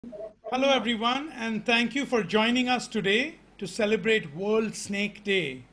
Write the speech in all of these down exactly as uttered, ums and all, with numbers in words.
Hello, everyone, and thank you for joining us today to celebrate World Snake Day.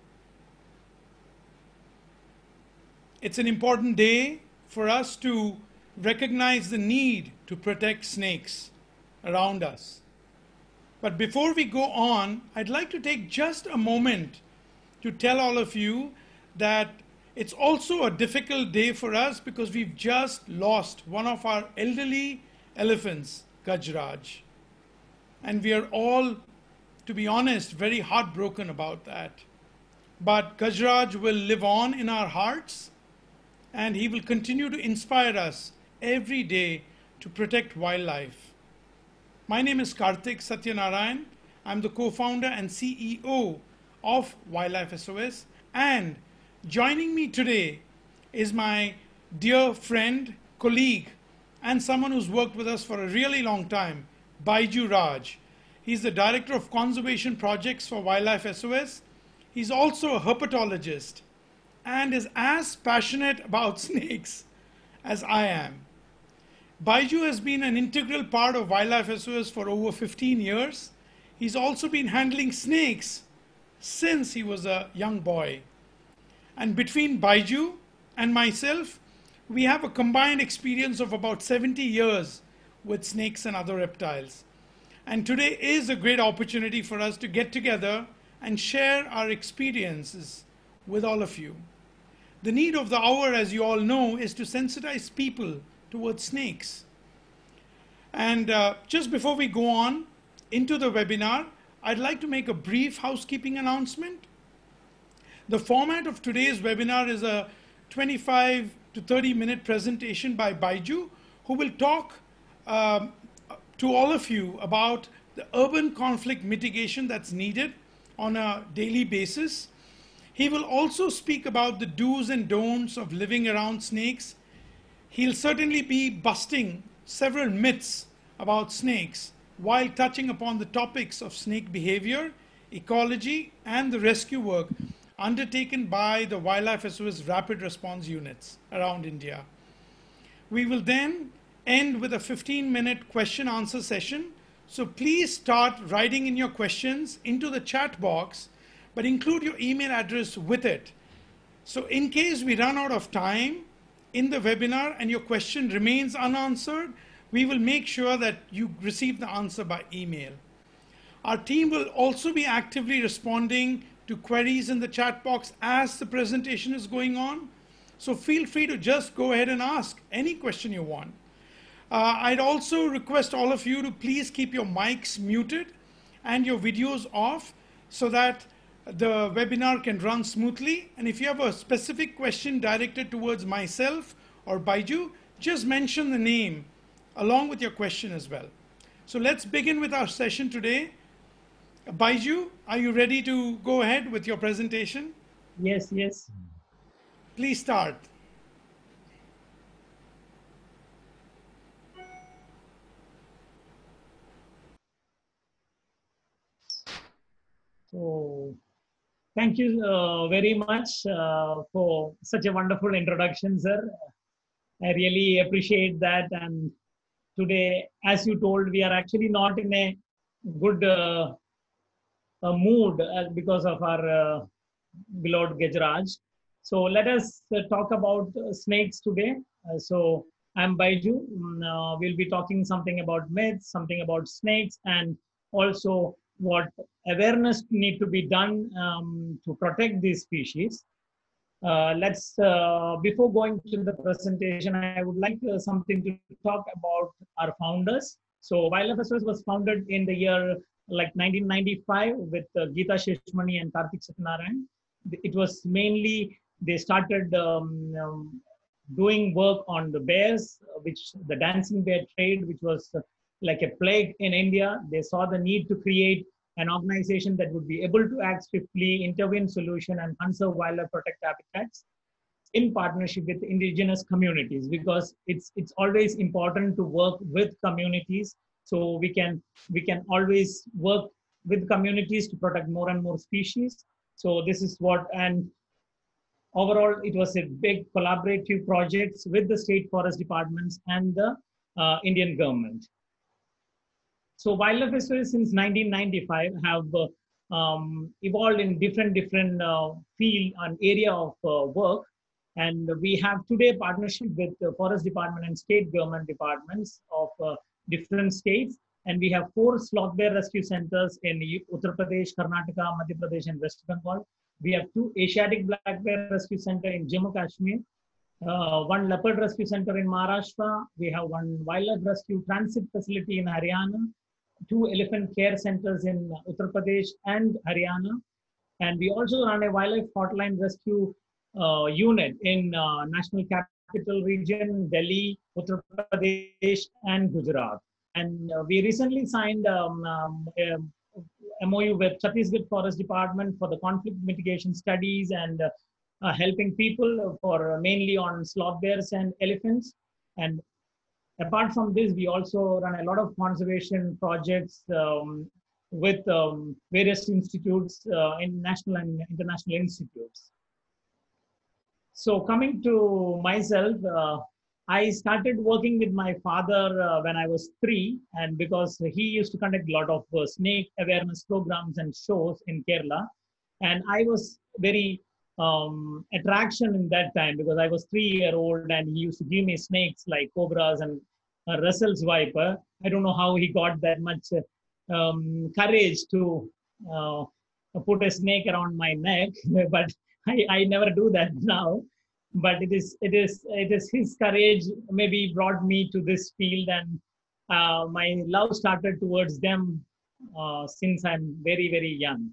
It's an important day for us to recognize the need to protect snakes around us. But before we go on, I'd like to take just a moment to tell all of you that it's also a difficult day for us because we've just lost one of our elderly elephants, Gajraj. And we are all, to be honest, very heartbroken about that. But Gajraj will live on in our hearts and he will continue to inspire us every day to protect wildlife. My name is Karthik Satyanarayan. I'm the co founder and C E O of Wildlife S O S. And joining me today is my dear friend, colleague, and someone who's worked with us for a really long time, Baiju Raj. He's the Director of Conservation Projects for Wildlife S O S. He's also a herpetologist and is as passionate about snakes as I am. Baiju has been an integral part of Wildlife S O S for over fifteen years. He's also been handling snakes since he was a young boy. And between Baiju and myself, we have a combined experience of about seventy years with snakes and other reptiles. And today is a great opportunity for us to get together and share our experiences with all of you. The need of the hour, as you all know, is to sensitize people towards snakes. And uh, just before we go on into the webinar, I'd like to make a brief housekeeping announcement. The format of today's webinar is a twenty-five to thirty minute presentation by Baiju, who will talk um, to all of you about the urban conflict mitigation that's needed on a daily basis. He will also speak about the do's and don'ts of living around snakes. He'll certainly be busting several myths about snakes while touching upon the topics of snake behavior, ecology, and the rescue work undertaken by the Wildlife S O S rapid response units around India. We will then end with a fifteen minute question answer session. So please start writing in your questions into the chat box, but include your email address with it. So in case we run out of time in the webinar and your question remains unanswered, we will make sure that you receive the answer by email. Our team will also be actively responding to queries in the chat box as the presentation is going on. So feel free to just go ahead and ask any question you want. Uh, I'd also request all of you to please keep your mics muted and your videos off so that the webinar can run smoothly. And if you have a specific question directed towards myself or Baiju, just mention the name along with your question as well. So let's begin with our session today. Baiju, are you ready to go ahead with your presentation? Yes, yes. Please start. So, thank you uh, very much uh, for such a wonderful introduction, sir. I really appreciate that. And today, as you told, we are actually not in a good uh, uh, mood uh, because of our uh, beloved Gajraj. So, let us uh, talk about uh, snakes today. Uh, so, I'm Baiju. Mm, Uh, we'll be talking something about myths, something about snakes, and also what awareness need to be done um, to protect these species. Uh, let's, uh, before going to the presentation, I would like uh, something to talk about our founders. So Wildlife S O S was founded in the year like nineteen ninety-five with uh, Geeta Sheshmani and Karthik Satyanarayan. It was mainly, they started um, um, doing work on the bears, which the dancing bear trade, which was uh, like a plague in India. They saw the need to create an organization that would be able to act swiftly, intervene solution, and conserve wildlife protect habitats in partnership with indigenous communities, because it's it's always important to work with communities, so we can we can always work with communities to protect more and more species. So this is what, and overall it was a big collaborative projects with the state forest departments and the uh, Indian government. So wildlife festivals since nineteen ninety-five have uh, um, evolved in different different uh, field and area of uh, work, and we have today partnership with the forest department and state government departments of uh, different states, and we have four sloth bear rescue centers in Uttar Pradesh, Karnataka, Madhya Pradesh, and West Bengal. We have two Asiatic black bear rescue center in Jammu Kashmir, uh, one leopard rescue center in Maharashtra. We have one wildlife rescue transit facility in Haryana, two elephant care centers in Uttar Pradesh and Haryana. And we also run a wildlife hotline rescue uh, unit in uh, National Capital Region, Delhi, Uttar Pradesh, and Gujarat. And uh, we recently signed um, um, a M O U with Chhattisgarh Forest Department for the conflict mitigation studies and uh, uh, helping people for mainly on sloth bears and elephants. And apart from this, we also run a lot of conservation projects um, with um, various institutes, uh, in national and international institutes. So coming to myself, uh, I started working with my father uh, when I was three, and because he used to conduct a lot of uh, snake awareness programs and shows in Kerala, and I was very um, attraction in that time because I was three year old, and he used to give me snakes like cobras and uh, Russell's viper. I don't know how he got that much uh, um, courage to uh, put a snake around my neck, but I, I never do that now. But it is it is it is his courage maybe brought me to this field, and uh, my love started towards them uh, since I'm very very young.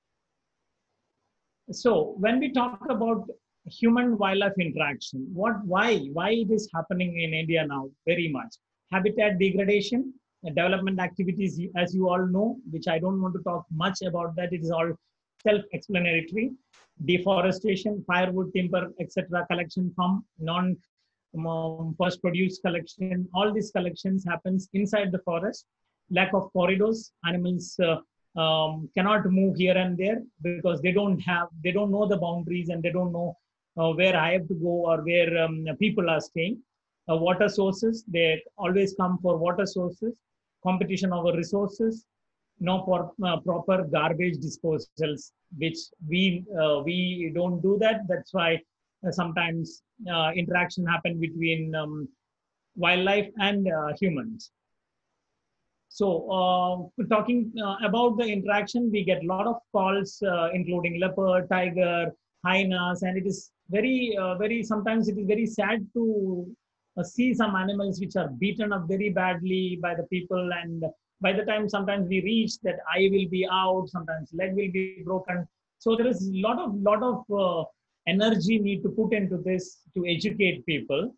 So when we talk about human wildlife interaction, what why why it is happening in India now very much? Habitat degradation, uh, development activities, as you all know, which I don't want to talk much about that. It is all self-explanatory. Deforestation, firewood, timber, et cetera, collection from non um, first produce collection. All these collections happens inside the forest. Lack of corridors. Animals uh, um, cannot move here and there because they don't have, they don't know the boundaries, and they don't know uh, where I have to go or where um, people are staying. Uh, water sources, they always come for water sources. Competition over resources. No for, uh, proper garbage disposals, which we uh, we don't do that. That's why uh, sometimes uh, interaction happen between um, wildlife and uh, humans. So uh, talking uh, about the interaction, we get a lot of calls, uh, including leopard, tiger, hyenas, and it is very, uh, very, sometimes it is very sad to uh, see some animals which are beaten up very badly by the people, and by the time sometimes we reach that eye will be out, sometimes leg will be broken. So there is a lot of, lot of uh, energy need to put into this to educate people.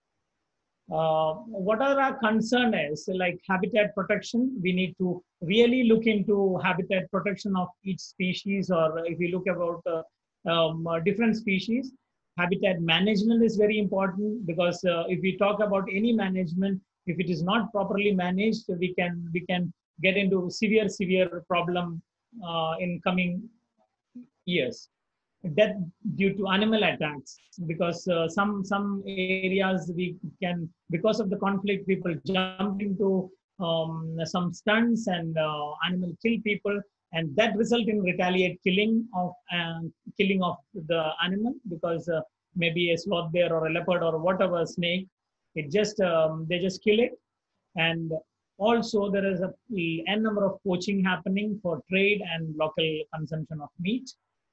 Uh, what are our concern is like habitat protection. We need to really look into habitat protection of each species, or if we look about uh, um, uh, different species, habitat management is very important, because uh, if we talk about any management, if it is not properly managed, we can we can get into severe severe problem uh, in coming years. Death due to animal attacks, because uh, some some areas we can, because of the conflict, people jump into um, some stunts and uh, animal kill people, and that result in retaliate killing of uh, killing of the animal, because uh, maybe a sloth bear or a leopard or whatever snake, it just um, they just kill it. And also there is a n number of poaching happening for trade and local consumption of meat.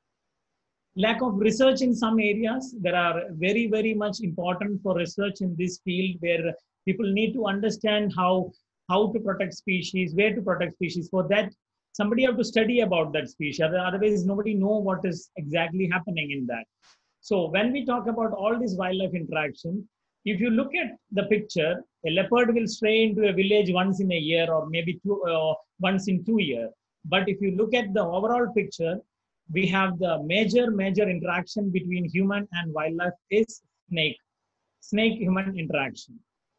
Lack of research in some areas. There are very, very much important for research in this field, where people need to understand how, how to protect species, where to protect species. For that, somebody have to study about that species. Otherwise, nobody know what is exactly happening in that. So when we talk about all this wildlife interaction, if you look at the picture, a leopard will stray into a village once in a year, or maybe two, uh, once in two years. But if you look at the overall picture, we have the major, major interaction between human and wildlife is snake, snake human interaction.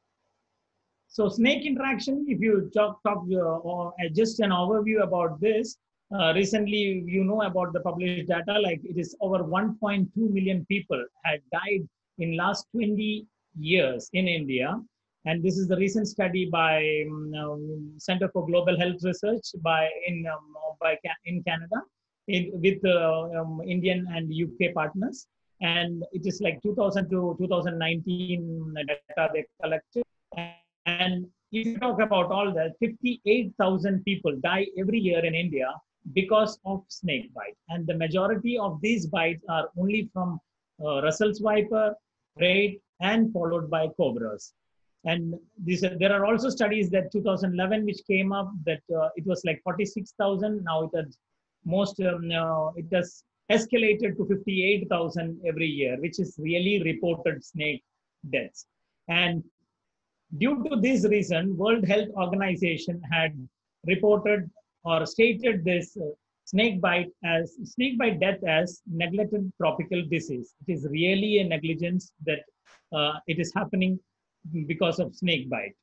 So snake interaction, if you talk, talk uh, or just an overview about this, uh, recently, you know about the published data, like it is over one point two million people had died in last twenty years in India And this is the recent study by um, um, Center for Global Health Research by in um, by in Canada, in, with uh, um, Indian and U K partners. And it is like two thousand to two thousand nineteen data they collected. And if you talk about all that, fifty-eight thousand people die every year in India because of snake bite. And the majority of these bites are only from uh, Russell's viper, rat, and followed by cobras. And these, uh, there are also studies that two thousand eleven, which came up that uh, it was like forty-six thousand. Now it has most, um, uh, it has escalated to fifty-eight thousand every year, which is really reported snake deaths. And due to this reason, World Health Organization had reported or stated this uh, snake bite as snake bite death as neglected tropical disease. It is really a negligence that uh, it is happening because of snake bite.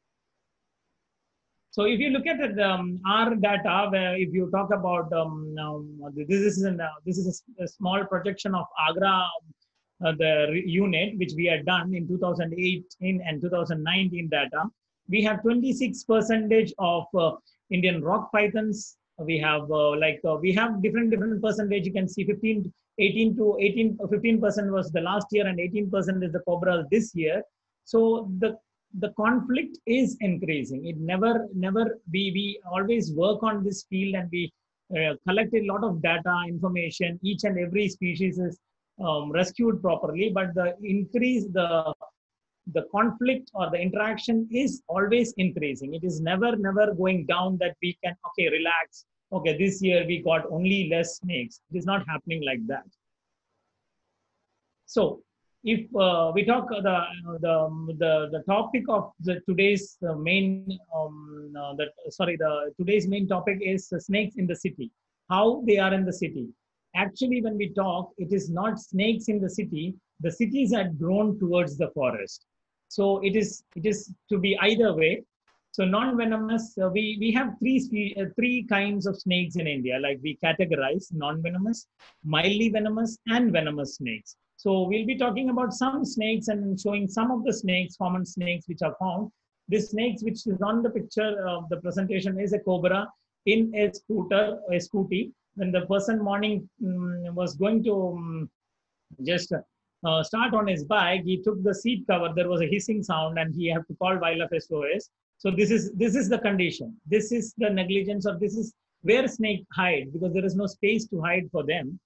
So if you look at it, um, our data, where if you talk about um, um, this is an, uh, this is a, a small projection of Agra, uh, the unit which we had done in two thousand eighteen and two thousand nineteen data. We have twenty-six percentage of uh, Indian rock pythons. We have uh, like uh, we have different different percentage. You can see fifteen, eighteen to eighteen, fifteen percent was the last year, and eighteen percent is the cobras this year. So the the conflict is increasing. It never, never, we, we always work on this field, and we uh, collect a lot of data, information. Each and every species is um, rescued properly, but the increase, the, the conflict or the interaction is always increasing. It is never, never going down that we can, okay, relax. Okay, this year we got only less snakes. It is not happening like that. So, if uh, we talk uh, the, the the the topic of the today's uh, main um, uh, the, sorry the today's main topic is uh, snakes in the city, how they are in the city. Actually, when we talk, it is not snakes in the city. The cities are drawn towards the forest, so it is it is to be either way. So non-venomous, uh, we we have three uh, three kinds of snakes in India. Like we categorize non-venomous, mildly venomous, and venomous snakes. So we'll be talking about some snakes and showing some of the snakes, common snakes which are found. This snakes which is on the picture of the presentation is a cobra in a scooter, a scooty. When the person morning um, was going to um, just uh, start on his bike, he took the seat cover. There was a hissing sound, and he had to call wildlife S O S. So this is this is the condition. This is the negligence, or this is where snake hide, because there is no space to hide for them.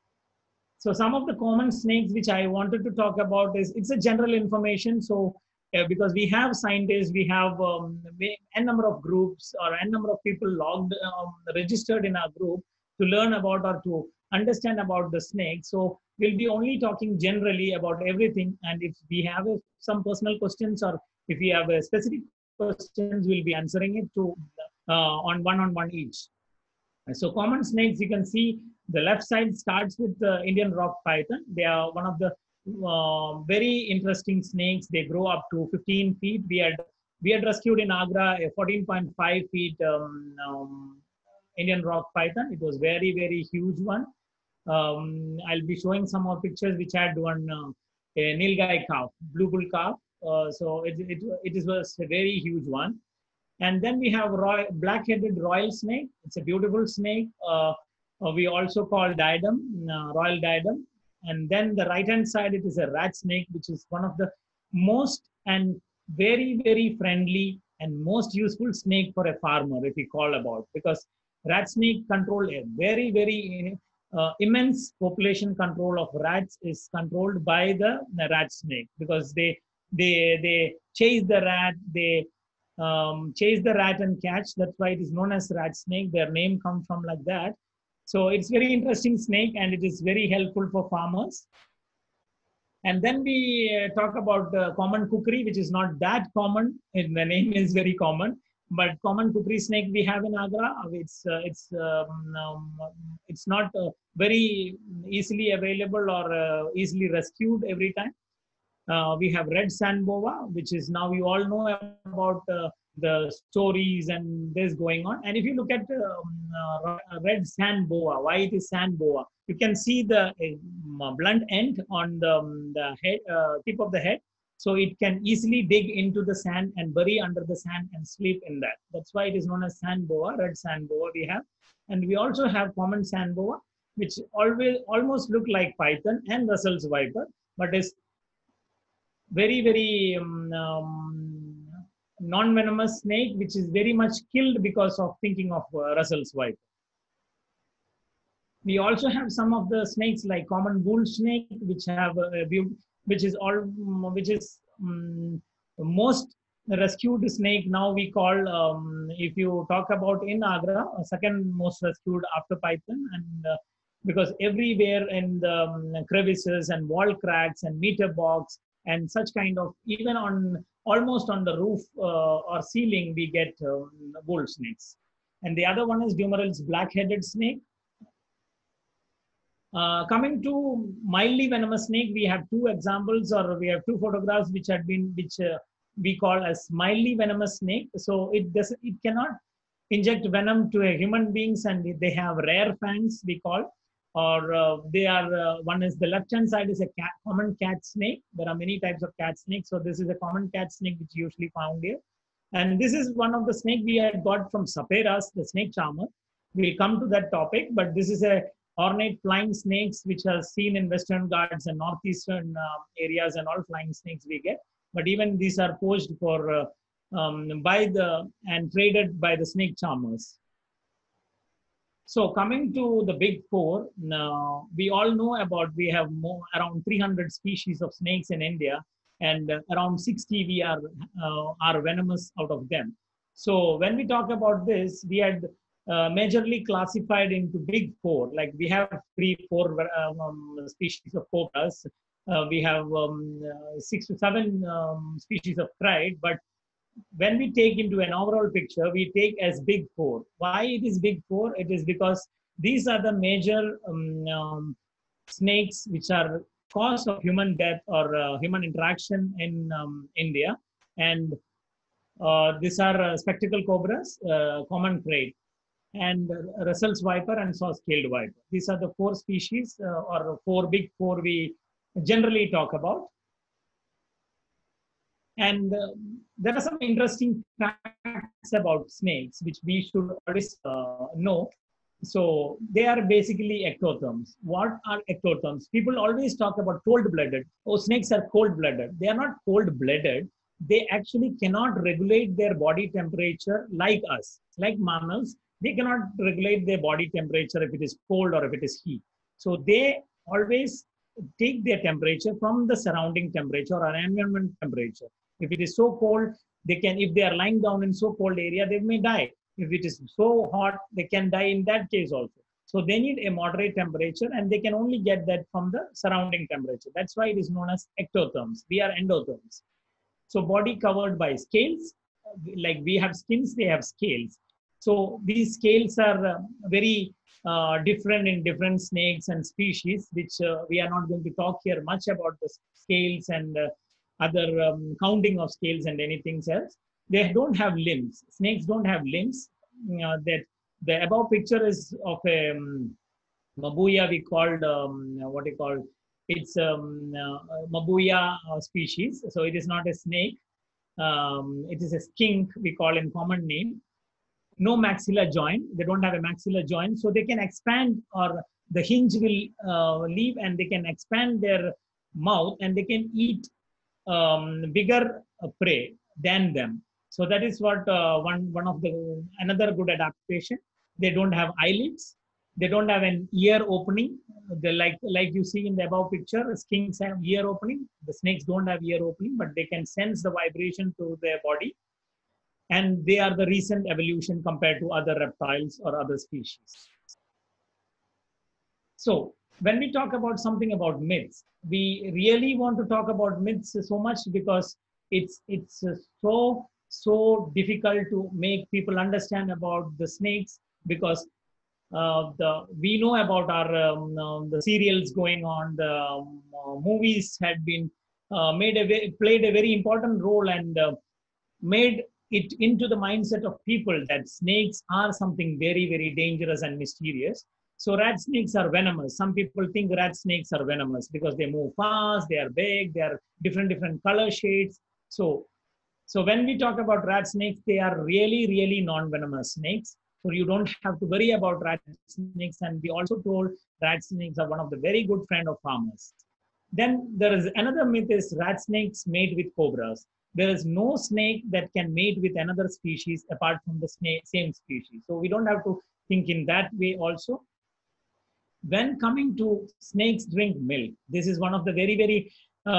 So some of the common snakes which I wanted to talk about is, it's a general information. So uh, because we have scientists, we have um, n number of groups or n number of people logged, um, registered in our group to learn about or to understand about the snake. So we'll be only talking generally about everything. And if we have a, some personal questions, or if we have a specific questions, we'll be answering it to uh, on one-on-one each. So common snakes, you can see the left side starts with the Indian rock python. They are one of the uh, very interesting snakes. They grow up to fifteen feet. We had we had rescued in Agra a fourteen point five feet um, um, Indian rock python. It was very very huge one. Um, I'll be showing some more pictures which had one uh, a nilgai calf, blue bull calf. Uh, so it it it is was a very huge one. And then we have royal, black-headed royal snake. It's a beautiful snake. Uh, uh, we also call diadem, uh, royal diadem. And then the right-hand side, it is a rat snake, which is one of the most and very, very friendly and most useful snake for a farmer, if we call about, because rat snake control a very, very uh, immense population control of rats is controlled by the, the rat snake, because they they they chase the rat, they Um, chase the rat and catch. That's why it is known as rat snake. Their name comes from like that. So it's very interesting snake, and it is very helpful for farmers. And then we uh, talk about uh, common kukri, which is not that common. And the name is very common, but common kukri snake we have in Agra. It's uh, it's um, um, it's not uh, very easily available or uh, easily rescued every time. Uh, we have red sand boa, which is now you all know about uh, the stories and this going on. And if you look at um, uh, red sand boa, why it is sand boa? You can see the uh, blunt end on the, um, the head, uh, tip of the head. So it can easily dig into the sand and bury under the sand and sleep in that. That's why it is known as sand boa, red sand boa we have. And we also have common sand boa, which always almost look like python and Russell's viper, but is very, very um, um, non-venomous snake, which is very much killed because of thinking of uh, Russell's viper. We also have some of the snakes like common bull snake, which have a, which is all, which is um, most rescued snake now we call, um, if you talk about in Agra, second most rescued after python, and uh, because everywhere in the um, crevices and wall cracks and meter box and such kind of, even on almost on the roof uh, or ceiling, we get um, bull snakes. And the other one is Dumerel's black-headed snake. Uh, coming to mildly venomous snake, we have two examples, or we have two photographs which had been, which uh, we call as mildly venomous snake. So it does, it cannot inject venom to a human beings, and they have rare fangs, we call, or uh, they are, uh, one is the left hand side is a cat, common cat snake. There are many types of cat snakes. So this is a common cat snake which usually found here. And this is one of the snake we had got from Saperas, the snake charmer. We'll come to that topic, but this is a ornate flying snakes which are seen in Western Ghats and northeastern uh, areas, and all flying snakes we get. But even these are poached for uh, um, by the and traded by the snake charmers. So coming to the big four, now we all know about, we have more, around three hundred species of snakes in India, and uh, around sixty we are uh, are venomous out of them. So when we talk about this, we had Uh, majorly classified into big four. Like we have three, four um, species of cobras. Uh, we have um, uh, six to seven um, species of cride. But when we take into an overall picture, we take as big four. Why it is big four? It is because these are the major um, um, snakes which are cause of human death or uh, human interaction in um, India. And uh, these are uh, spectacle cobras, uh, common cride, and Russell's viper and saw-scaled viper. These are the four species uh, or four big four we generally talk about. And uh, there are some interesting facts about snakes which we should always uh, know. So they are basically ectotherms. What are ectotherms? People always talk about cold-blooded. Oh, snakes are cold-blooded. They are not cold-blooded. They actually cannot regulate their body temperature like us, like mammals. They cannot regulate their body temperature if it is cold or if it is heat. So they always take their temperature from the surrounding temperature or environment temperature. If it is so cold, they can, if they are lying down in so cold area, they may die. If it is so hot, they can die in that case also. So they need a moderate temperature, and they can only get that from the surrounding temperature. That's why it is known as ectotherms. We are endotherms. So body covered by scales, like we have skins, they have scales. So these scales are uh, very uh, different in different snakes and species, which uh, we are not going to talk here much about the scales and uh, other um, counting of scales and anything else. They don't have limbs. Snakes don't have limbs. Uh, that the above picture is of a um, Mabuya, we called, um, what we call, it's um, uh, Mabuya uh, species. So it is not a snake. Um, it is a skink, we call in common name. No maxilla joint. They don't have a maxilla joint, so they can expand, or the hinge will uh, leave, and they can expand their mouth, and they can eat um, bigger uh, prey than them. So that is what uh, one one of the another good adaptation. They don't have eyelids. They don't have an ear opening. They like like you see in the above picture, skinks have ear opening. The snakes don't have ear opening, but they can sense the vibration to their body. And they are the recent evolution compared to other reptiles or other species. So when we talk about something about myths, we really want to talk about myths so much because it's it's so so difficult to make people understand about the snakes, because uh, the we know about our um, uh, the serials going on, the um, uh, movies had been uh, made a played a very important role and uh, made it into the mindset of people that snakes are something very, very dangerous and mysterious. So rat snakes are venomous. Some people think rat snakes are venomous because they move fast, they are big, they are different, different color shades. So, so when we talk about rat snakes, they are really, really non-venomous snakes. So you don't have to worry about rat snakes. And we also told rat snakes are one of the very good friend of farmers. Then there is another myth is rat snakes mate with cobras. There is no snake that can mate with another species apart from the snake, same species. So we don't have to think in that way also. When coming to snakes drink milk, this is one of the very, very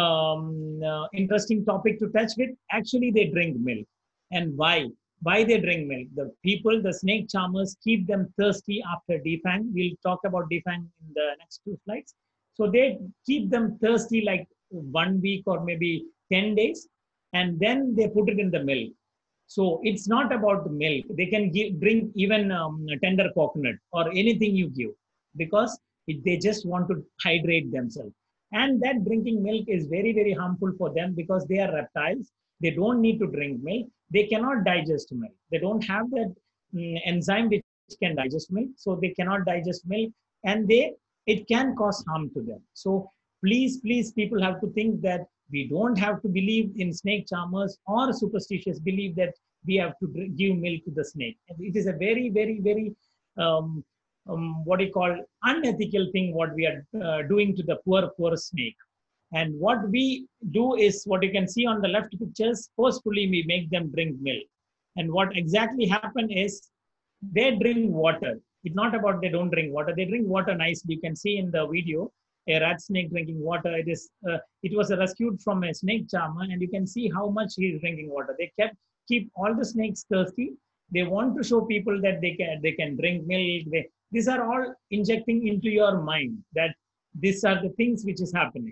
um, uh, interesting topic to touch with. Actually, they drink milk. And why? Why they drink milk? The people, the snake charmers, keep them thirsty after defang. We'll talk about defang in the next two slides. So they keep them thirsty like one week or maybe ten days, and then they put it in the milk. So it's not about the milk. They can give, drink even um, tender coconut or anything you give, because it, they just want to hydrate themselves. And that drinking milk is very, very harmful for them because they are reptiles. They don't need to drink milk. They cannot digest milk. They don't have that um, enzyme which can digest milk. So they cannot digest milk, and they it can cause harm to them. So please, please, people have to think that we don't have to believe in snake charmers or superstitious belief that we have to give milk to the snake. And it is a very, very, very um, um, what you call unethical thing what we are uh, doing to the poor, poor snake. And what we do is what you can see on the left pictures, forcefully we make them drink milk. And what exactly happened is they drink water. It's not about they don't drink water. They drink water nicely. You can see in the video, a rat snake drinking water. It is, uh, it was rescued from a snake charmer, and you can see how much he is drinking water. They kept, keep all the snakes thirsty. They want to show people that they can, they can drink milk. They, these are all injecting into your mind that these are the things which is happening.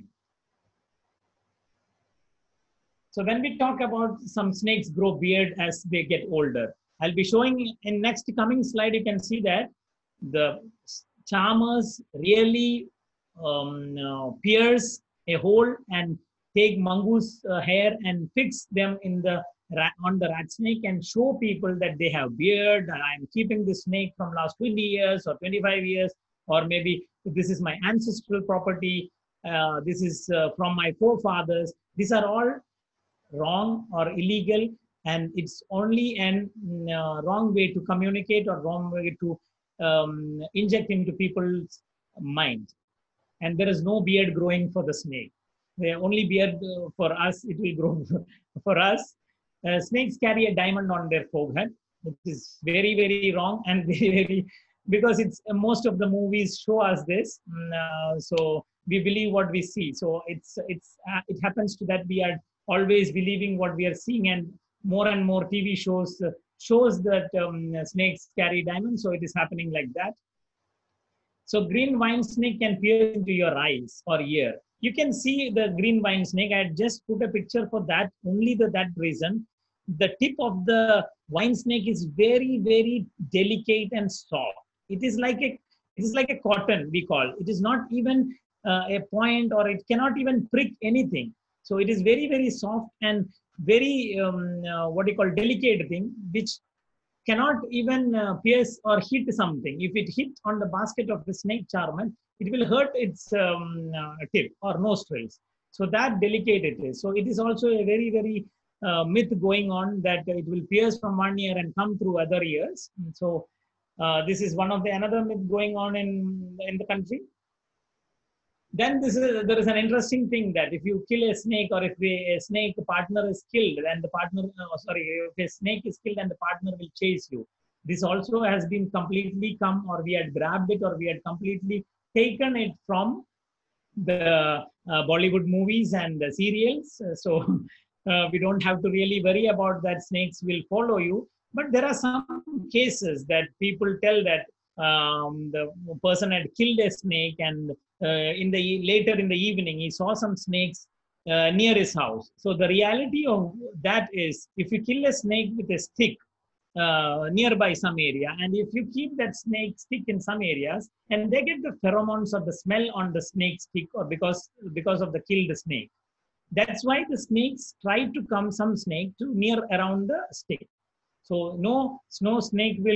So when we talk about some snakes grow beard as they get older, I'll be showing in next coming slide, you can see that the charmers really um, uh, pierce a hole and take mongoose uh, hair and fix them in the on the rat snake and show people that they have beard, and I'm keeping this snake from last twenty years or twenty-five years, or maybe this is my ancestral property, uh, this is uh, from my forefathers. These are all wrong or illegal, and it's only an uh, wrong way to communicate or wrong way to um, inject into people's mind. And there is no beard growing for the snake. The only beard uh, for us, it will grow for us. Uh, snakes carry a diamond on their forehead, which is very, very wrong, and very, very, because it's uh, most of the movies show us this. Uh, so we believe what we see. So it's it's uh, it happens to that we are always believing what we are seeing, and more and more T V shows uh, shows that um, snakes carry diamonds. So it is happening like that. So green vine snake can peer into your eyes or ear. You can see the green vine snake. I had just put a picture for that, only the, that reason. The tip of the vine snake is very, very delicate and soft. It is like a, it is like a cotton, we call. It is not even uh, a point, or it cannot even prick anything. So it is very, very soft and very, um, uh, what you call delicate thing, which cannot even uh, pierce or hit something. If it hit on the basket of the snake charmer, it will hurt its um, uh, tip or nostrils. So that delicate it is. So it is also a very, very uh, myth going on that it will pierce from one ear and come through other ears. And so uh, this is one of the another myth going on in, in the country. Then this is, there is an interesting thing that if you kill a snake, or if the, a snake partner is killed, then the partner, uh, sorry, if a snake is killed and the partner will chase you. This also has been completely come, or we had grabbed it, or we had completely taken it from the uh, Bollywood movies and the serials. Uh, so uh, we don't have to really worry about that snakes will follow you. But there are some cases that people tell that um, the person had killed a snake, and uh, in the later in the evening he saw some snakes uh, near his house. So the reality of that is, if you kill a snake with a stick uh, nearby some area, and if you keep that snake stick in some areas, and they get the pheromones or the smell on the snake stick, or because because of the killed snake, that's why the snakes try to come, some snake to near around the stick. So no, no snake will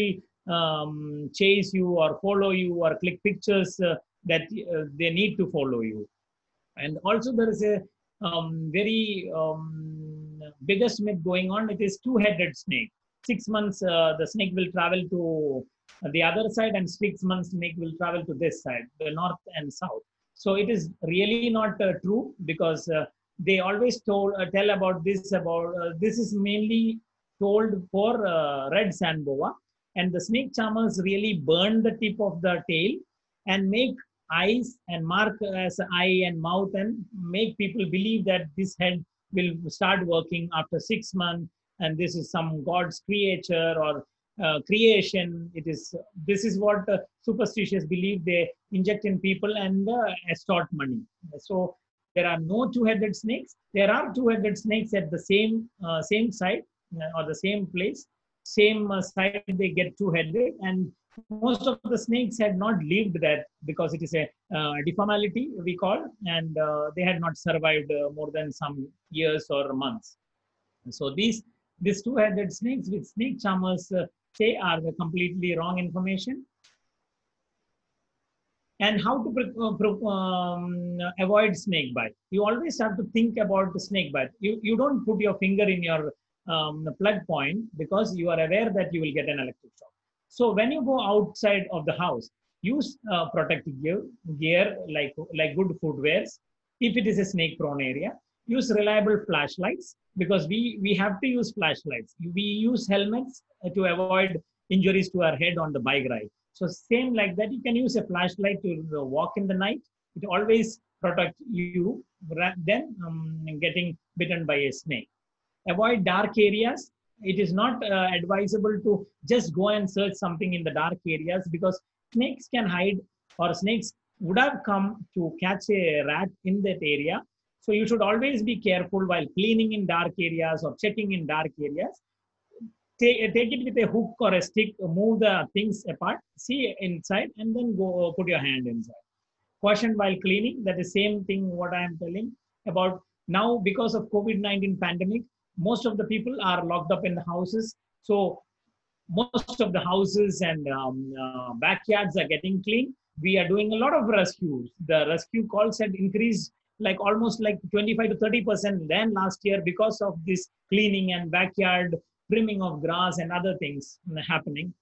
um, chase you or follow you or click pictures uh, that uh, they need to follow you. And also there is a um, very um, biggest myth going on. It is two-headed snake. Six months uh, the snake will travel to the other side, and six months snake will travel to this side, the north and south. So it is really not uh, true, because uh, they always told uh, tell about this about uh, this is mainly told for uh, red sand boa, and the snake charmers really burn the tip of the tail and make eyes and mark as eye and mouth and make people believe that this head will start working after six months, and this is some god's creature or uh, creation. It is this is what uh, superstitious believe they inject in people and uh, extort money. So there are no two-headed snakes. There are two-headed snakes at the same uh, same side uh, or the same place, same uh, side they get two-headed, and most of the snakes had not lived that, because it is a uh, deformality we call, and uh, they had not survived uh, more than some years or months. So these these two-headed snakes with snake charmers uh, say are the completely wrong information. And how to um, avoid snake bite? You always have to think about the snake bite. You you don't put your finger in your um, plug point, because you are aware that you will get an electric shock. So when you go outside of the house, use uh, protective gear, gear like, like good footwears. If it is a snake prone area, use reliable flashlights, because we, we have to use flashlights. We use helmets to avoid injuries to our head on the bike ride. So same like that, you can use a flashlight to walk in the night. It always protects you than um, getting bitten by a snake. Avoid dark areas. It is not uh, advisable to just go and search something in the dark areas, because snakes can hide, or snakes would have come to catch a rat in that area. So you should always be careful while cleaning in dark areas or checking in dark areas. Take, take it with a hook or a stick, move the things apart, see inside, and then go put your hand inside. Caution while cleaning. That is same thing what I am telling about now. Because of COVID nineteen pandemic, most of the people are locked up in the houses. So most of the houses and um, uh, backyards are getting clean. We are doing a lot of rescues. The rescue calls had increased like almost like twenty-five to thirty percent than last year, because of this cleaning and backyard trimming of grass and other things happening.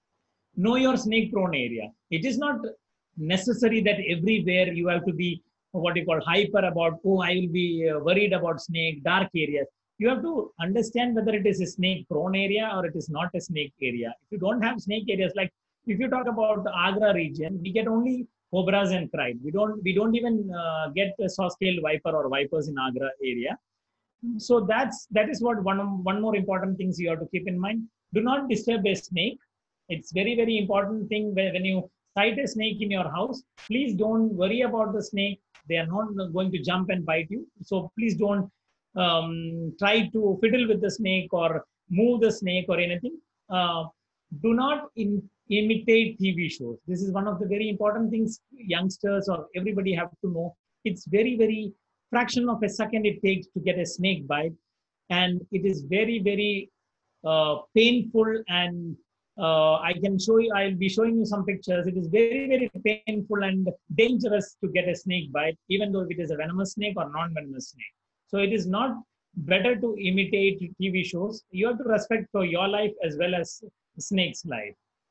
Know your snake prone area. It is not necessary that everywhere you have to be what you call hyper about, oh, I will be uh, worried about snake, dark areas. You have to understand whether it is a snake prone area or it is not a snake area. If you don't have snake areas, like if you talk about the Agra region, we get only cobras and cride. We don't, we don't even uh, get a saw-scaled viper or vipers in Agra area. So that's, that is what one, one more important things you have to keep in mind. Do not disturb a snake. It's very, very important thing when, when you sight a snake in your house, please don't worry about the snake. They are not going to jump and bite you. So please don't um, try to fiddle with the snake or move the snake or anything. Uh, do not in, imitate T V shows. This is one of the very important things youngsters or everybody have to know. It's very, very fraction of a second it takes to get a snake bite. And it is very, very uh, painful, and uh, I can show you, I'll be showing you some pictures. It is very, very painful and dangerous to get a snake bite, even though it is a venomous snake or non-venomous snake. So it is not better to imitate T V shows. You have to respect for your life as well as snake's life.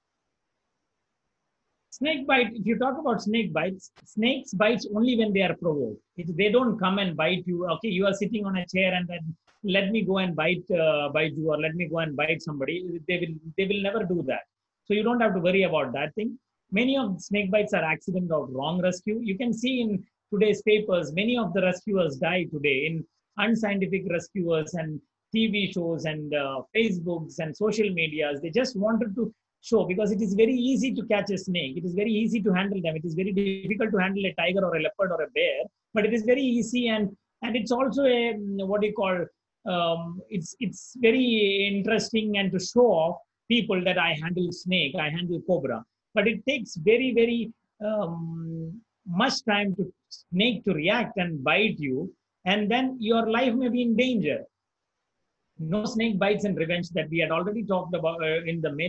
Snake bite, if you talk about snake bites, snakes bites only when they are provoked. If they don't come and bite you, okay, you are sitting on a chair and then let me go and bite uh, bite you, or let me go and bite somebody. They will they will never do that. So you don't have to worry about that thing. Many of the snake bites are accident or wrong rescue. You can see in today's papers, many of the rescuers die today in unscientific rescuers and T V shows and uh, Facebooks and social medias. They just wanted to show, because it is very easy to catch a snake. It is very easy to handle them. It is very difficult to handle a tiger or a leopard or a bear, but it is very easy. And, and it's also a, what do you call, um, it's, it's very interesting and to show off people that I handle snake, I handle cobra. But it takes very, very um, much time to snake to react and bite you. And then your life may be in danger. No snake bites and revenge, that we had already talked about uh, in the myths.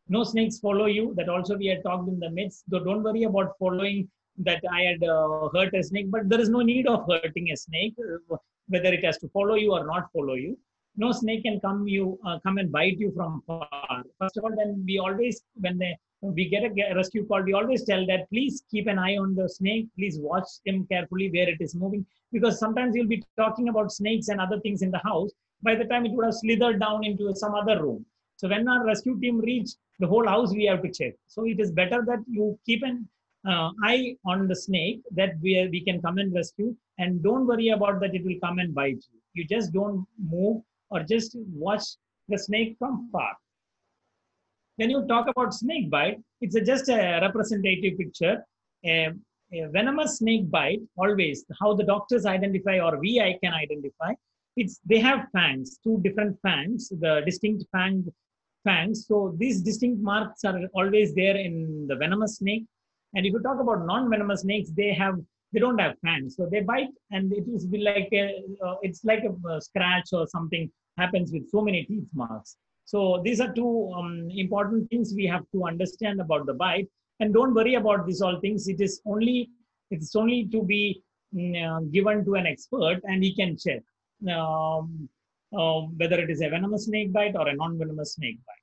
No snakes follow you. That also we had talked in the midst. So don't worry about following that I had uh, hurt a snake, but there is no need of hurting a snake, uh, whether it has to follow you or not follow you. No snake can come you uh, come and bite you from far. First of all, then we always, when they, we get a rescue call, we always tell that please keep an eye on the snake. Please watch him carefully where it is moving, because sometimes you'll be talking about snakes and other things in the house. By the time it would have slithered down into some other room. So when our rescue team reach the whole house, we have to check. So it is better that you keep an uh, eye on the snake that we, we can come and rescue, and don't worry about that it will come and bite you. You just don't move or just watch the snake from far. When you talk about snake bite, it's a, just a representative picture. A, a venomous snake bite, always how the doctors identify or we I can identify, it's they have fangs, two different fangs, the distinct fang fangs. So these distinct marks are always there in the venomous snake. And if you talk about non-venomous snakes, they have they don't have fangs, so they bite, and it is like a uh, it's like a, a scratch or something happens with so many teeth marks. So these are two um, important things we have to understand about the bite. And don't worry about these all things. It is only it's only to be uh, given to an expert, and he can check um, uh, whether it is a venomous snake bite or a non-venomous snake bite.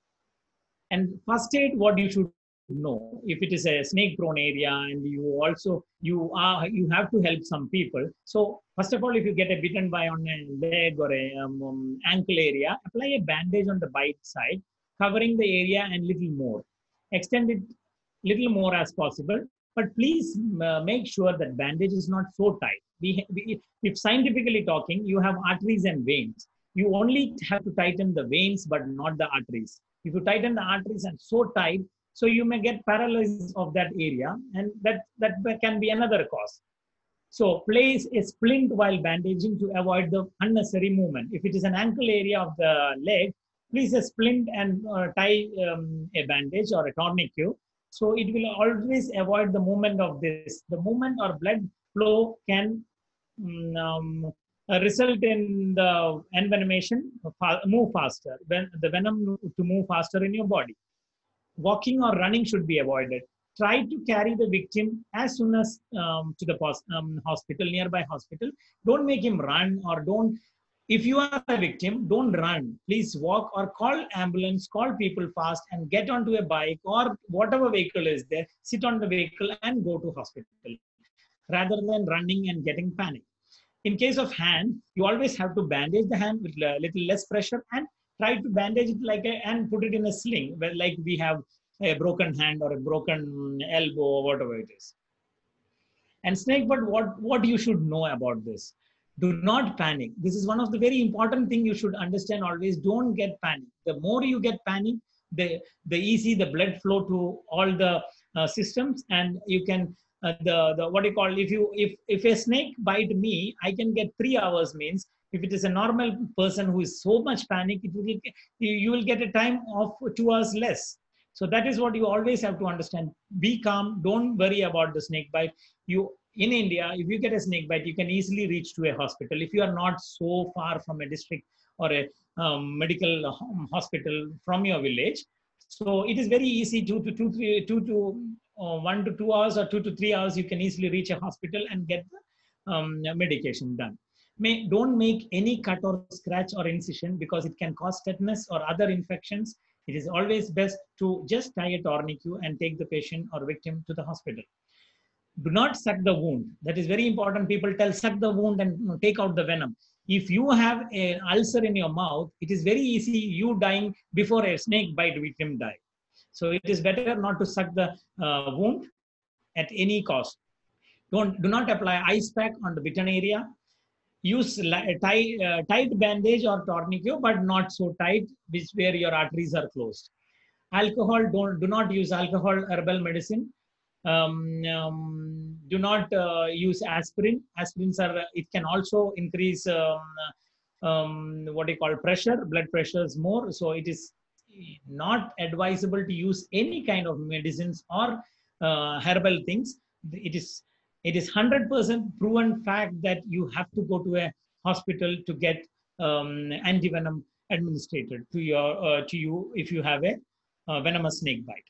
And first aid, what you should know, if it is a snake prone area and you also you are you have to help some people. So first of all, if you get a bitten by on a leg or a um, um, ankle area, apply a bandage on the bite side, covering the area and little more. Extend it little more as possible, but please uh, make sure that bandage is not so tight. We, we, if scientifically talking, you have arteries and veins. You only have to tighten the veins, but not the arteries. If you tighten the arteries and so tight, so you may get paralysis of that area, and that, that can be another cause. So place a splint while bandaging to avoid the unnecessary movement. If it is an ankle area of the leg, please a splint and uh, tie um, a bandage or a tourniquet. So it will always avoid the movement of this. The movement or blood flow can um, uh, result in the envenomation, move faster, when the venom to move faster in your body. Walking or running should be avoided. Try to carry the victim as soon as um, to the um, hospital, nearby hospital. Don't make him run, or don't, if you are a victim, don't run. Please walk or call ambulance, call people fast and get onto a bike or whatever vehicle is there, sit on the vehicle and go to hospital rather than running and getting panic. In case of hand, you always have to bandage the hand with a little less pressure and try to bandage it like a, and put it in a sling, where like we have a broken hand or a broken elbow or whatever it is. And snake bite, what, what you should know about this? Do not panic. This is one of the very important things you should understand always. Don't get panic. The more you get panic, the, the easy the blood flow to all the uh, systems, and you can, uh, the, the, what you call, if you, if, if a snake bite me, I can get three hours means, if it is a normal person who is so much panic, it will, you will get a time of two hours less. So that is what you always have to understand. Be calm. Don't worry about the snake bite. You in India, if you get a snake bite, you can easily reach to a hospital. If you are not so far from a district or a um, medical hospital from your village, so it is very easy. Two to two, three, two to uh, one to two hours or two to three hours, you can easily reach a hospital and get the um, medication done. May, don't make any cut or scratch or incision because it can cause tetanus or other infections. It is always best to just tie a tourniquet and take the patient or victim to the hospital. Do not suck the wound. That is very important. People tell suck the wound and take out the venom. If you have an ulcer in your mouth, it is very easy you dying before a snake bite victim die. So it is better not to suck the uh, wound at any cost. Don't, do not apply ice pack on the bitten area. Use tight, uh, tight bandage or tourniquet, but not so tight, which where your arteries are closed. Alcohol, don't, do not use alcohol, herbal medicine. Um, um, do not uh, use aspirin. Aspirins are, it can also increase um, um, what you call pressure, blood pressures more. So it is not advisable to use any kind of medicines or uh, herbal things. It is It is one hundred percent proven fact that you have to go to a hospital to get um, antivenom administered to your uh, to you if you have a uh, venomous snake bite.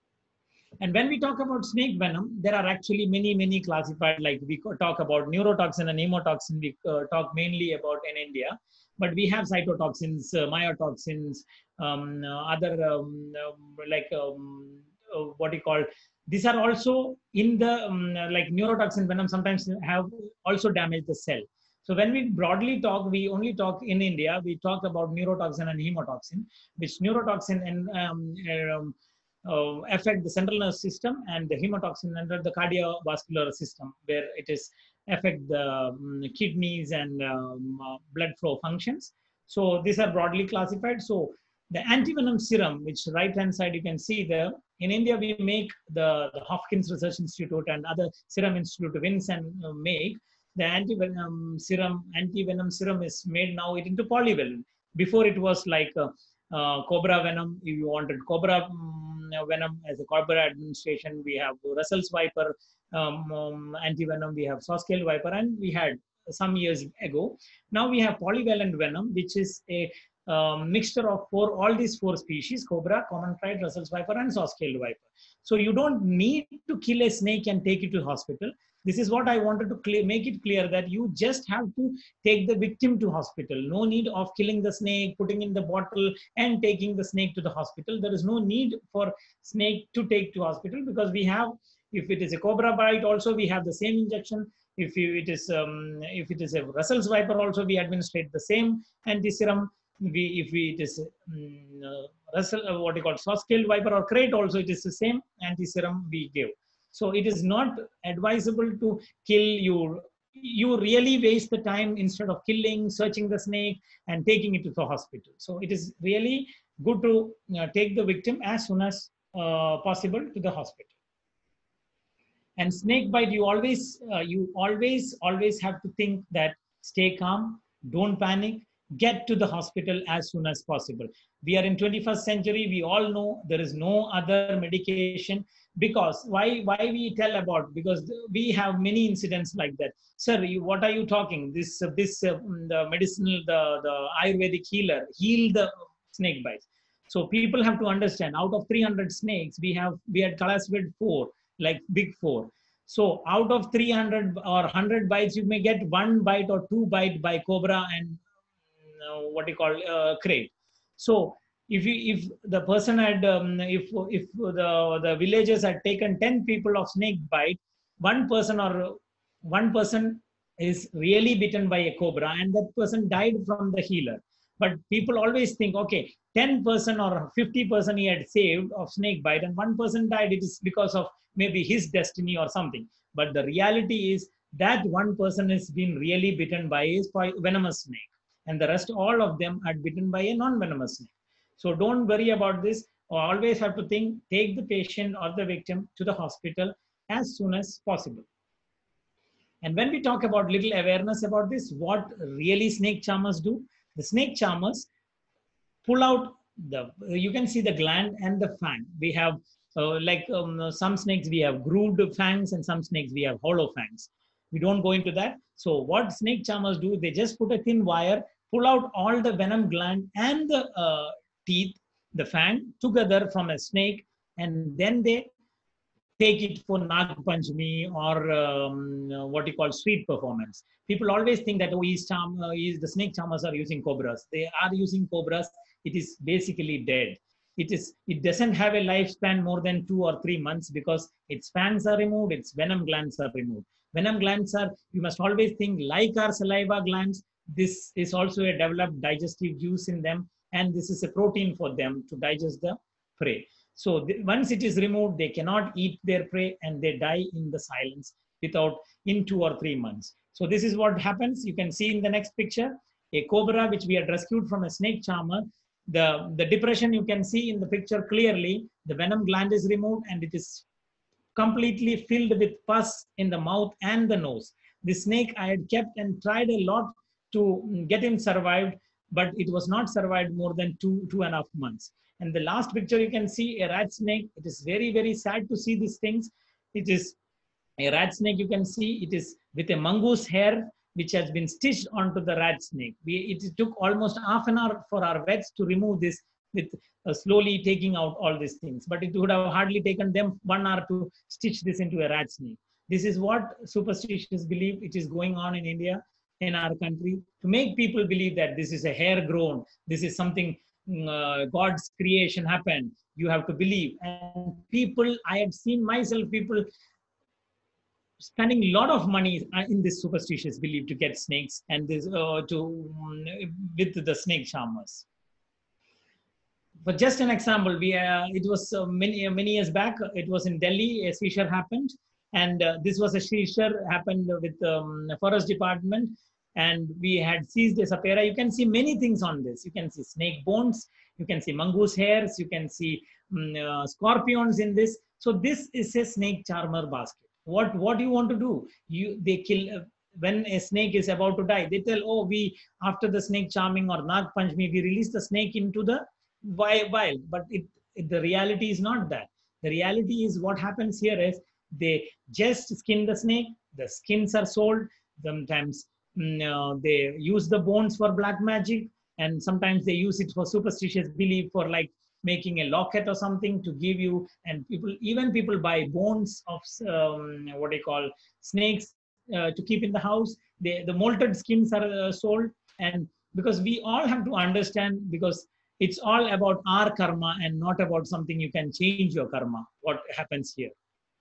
And when we talk about snake venom, there are actually many, many classified, like we talk about neurotoxin and hemotoxin, we uh, talk mainly about in India, but we have cytotoxins, uh, myotoxins, um, uh, other um, um, like um, uh, what you call, these are also in the, um, like neurotoxin venom sometimes have also damaged the cell. So when we broadly talk, we only talk in India, we talk about neurotoxin and hemotoxin, which neurotoxin and um, um, uh, affect the central nervous system, and the hemotoxin under the cardiovascular system, where it is affect the um, kidneys and um, uh, blood flow functions. So these are broadly classified. So the antivenom serum, which right hand side you can see there, in India we make the, the Hopkins Research Institute and other serum institute wins and uh, make the antivenom serum. Antivenom serum is made now it into polyvalent. Before it was like uh, uh, cobra venom. If you wanted cobra um, venom as a cobra administration, we have Russell's viper um, um, antivenom, we have saw scale viper, and we had some years ago. Now we have polyvalent venom, which is a um, mixture of four, all these four species: cobra, common pride, Russell's viper, and saw scale viper. So you don't need to kill a snake and take it to hospital. This is what I wanted to clear, make it clear, that you just have to take the victim to hospital. No need of killing the snake, putting in the bottle and taking the snake to the hospital. There is no need for snake to take to hospital, because we have, if it is a cobra bite also, we have the same injection. If you, it is um, if it is a Russell's viper also, we administrate the same anti-serum. We, if we, it is um, uh, Russell, uh, what you call saw scale viper or crate also, it is the same anti-serum we give. So it is not advisable to kill you. You really waste the time instead of killing, searching the snake and taking it to the hospital. So it is really good to uh, take the victim as soon as uh, possible to the hospital. And snake bite, you always, uh, you always, always have to think that stay calm, don't panic, get to the hospital as soon as possible. We are in twenty-first century. We all know there is no other medication. Because why, why we tell about, because we have many incidents like that. Sir, you, what are you talking? This, uh, this uh, the medicinal, the, the Ayurvedic healer heal the snake bites. So people have to understand, out of three hundred snakes, we have, we had classified four, like big four. So out of three hundred or one hundred bites, you may get one bite or two bite by cobra and uh, what you call uh, crate. So if you, if the person had, um, if if the the villagers had taken ten people of snake bite, one person or one person is really bitten by a cobra, and that person died from the healer. But people always think, okay, ten percent or fifty percent he had saved of snake bite, and one person died. It is because of maybe his destiny or something. But the reality is that one person has been really bitten by a venomous snake, and the rest, all of them, are bitten by a non-venomous snake. So don't worry about this. Always have to think, take the patient or the victim to the hospital as soon as possible. And when we talk about little awareness about this, what really snake charmers do? The snake charmers pull out the, you can see the gland and the fang. We have uh, like um, some snakes, we have grooved fangs, and some snakes we have hollow fangs. We don't go into that. So what snake charmers do, they just put a thin wire, pull out all the venom gland and the uh, teeth, the fang together from a snake, and then they take it for Nag Panchami or um, what you call street performance. People always think that, oh, he's charm, uh, he's, the snake charmers are using cobras. They are using cobras. It is basically dead. It is. It doesn't have a lifespan more than two or three months because its fangs are removed, its venom glands are removed. Venom glands are, you must always think, like our saliva glands, this is also a developed digestive juice in them, and this is a protein for them to digest the prey. So once it is removed, they cannot eat their prey and they die in the silence without in two or three months. So this is what happens. You can see in the next picture, a cobra which we had rescued from a snake charmer. The, the depression you can see in the picture clearly, the venom gland is removed and it is completely filled with pus in the mouth and the nose. The snake I had kept and tried a lot to get him survived, but it was not survived more than two, two and a half months. And the last picture you can see a rat snake. It is very, very sad to see these things. It is a rat snake. You can see it is with a mongoose hair, which has been stitched onto the rat snake. We, it took almost half an hour for our vets to remove this with uh, slowly taking out all these things. But it would have hardly taken them one hour to stitch this into a rat snake. This is what superstitious belief it is going on in India, in our country, to make people believe that this is a hair grown, this is something uh, God's creation happened. You have to believe. And people, I have seen myself, people spending a lot of money in this superstitious belief to get snakes and this uh, to um, with the snake charmers. For just an example, we uh, it was uh, many many years back. It was in Delhi. A seizure happened, and uh, this was a seizure happened with um, the forest department, and we had seized a sapera. You can see many things on this. You can see snake bones. You can see mongoose hairs. You can see um, uh, scorpions in this. So this is a snake charmer basket. What what do you want to do? You they kill uh, when a snake is about to die. They tell, oh, we after the snake charming or Nag Panchami, we release the snake into the wild. But it, it the reality is not that. The reality is what happens here is they just skin the snake. The skins are sold. Sometimes mm, uh, they use the bones for black magic, and sometimes they use it for superstitious belief, for like making a locket or something to give you. And people, even people buy bones of um, what they call snakes uh, to keep in the house. They, the molted skins are uh, sold. And because we all have to understand, because it's all about our karma and not about something you can change your karma, what happens here.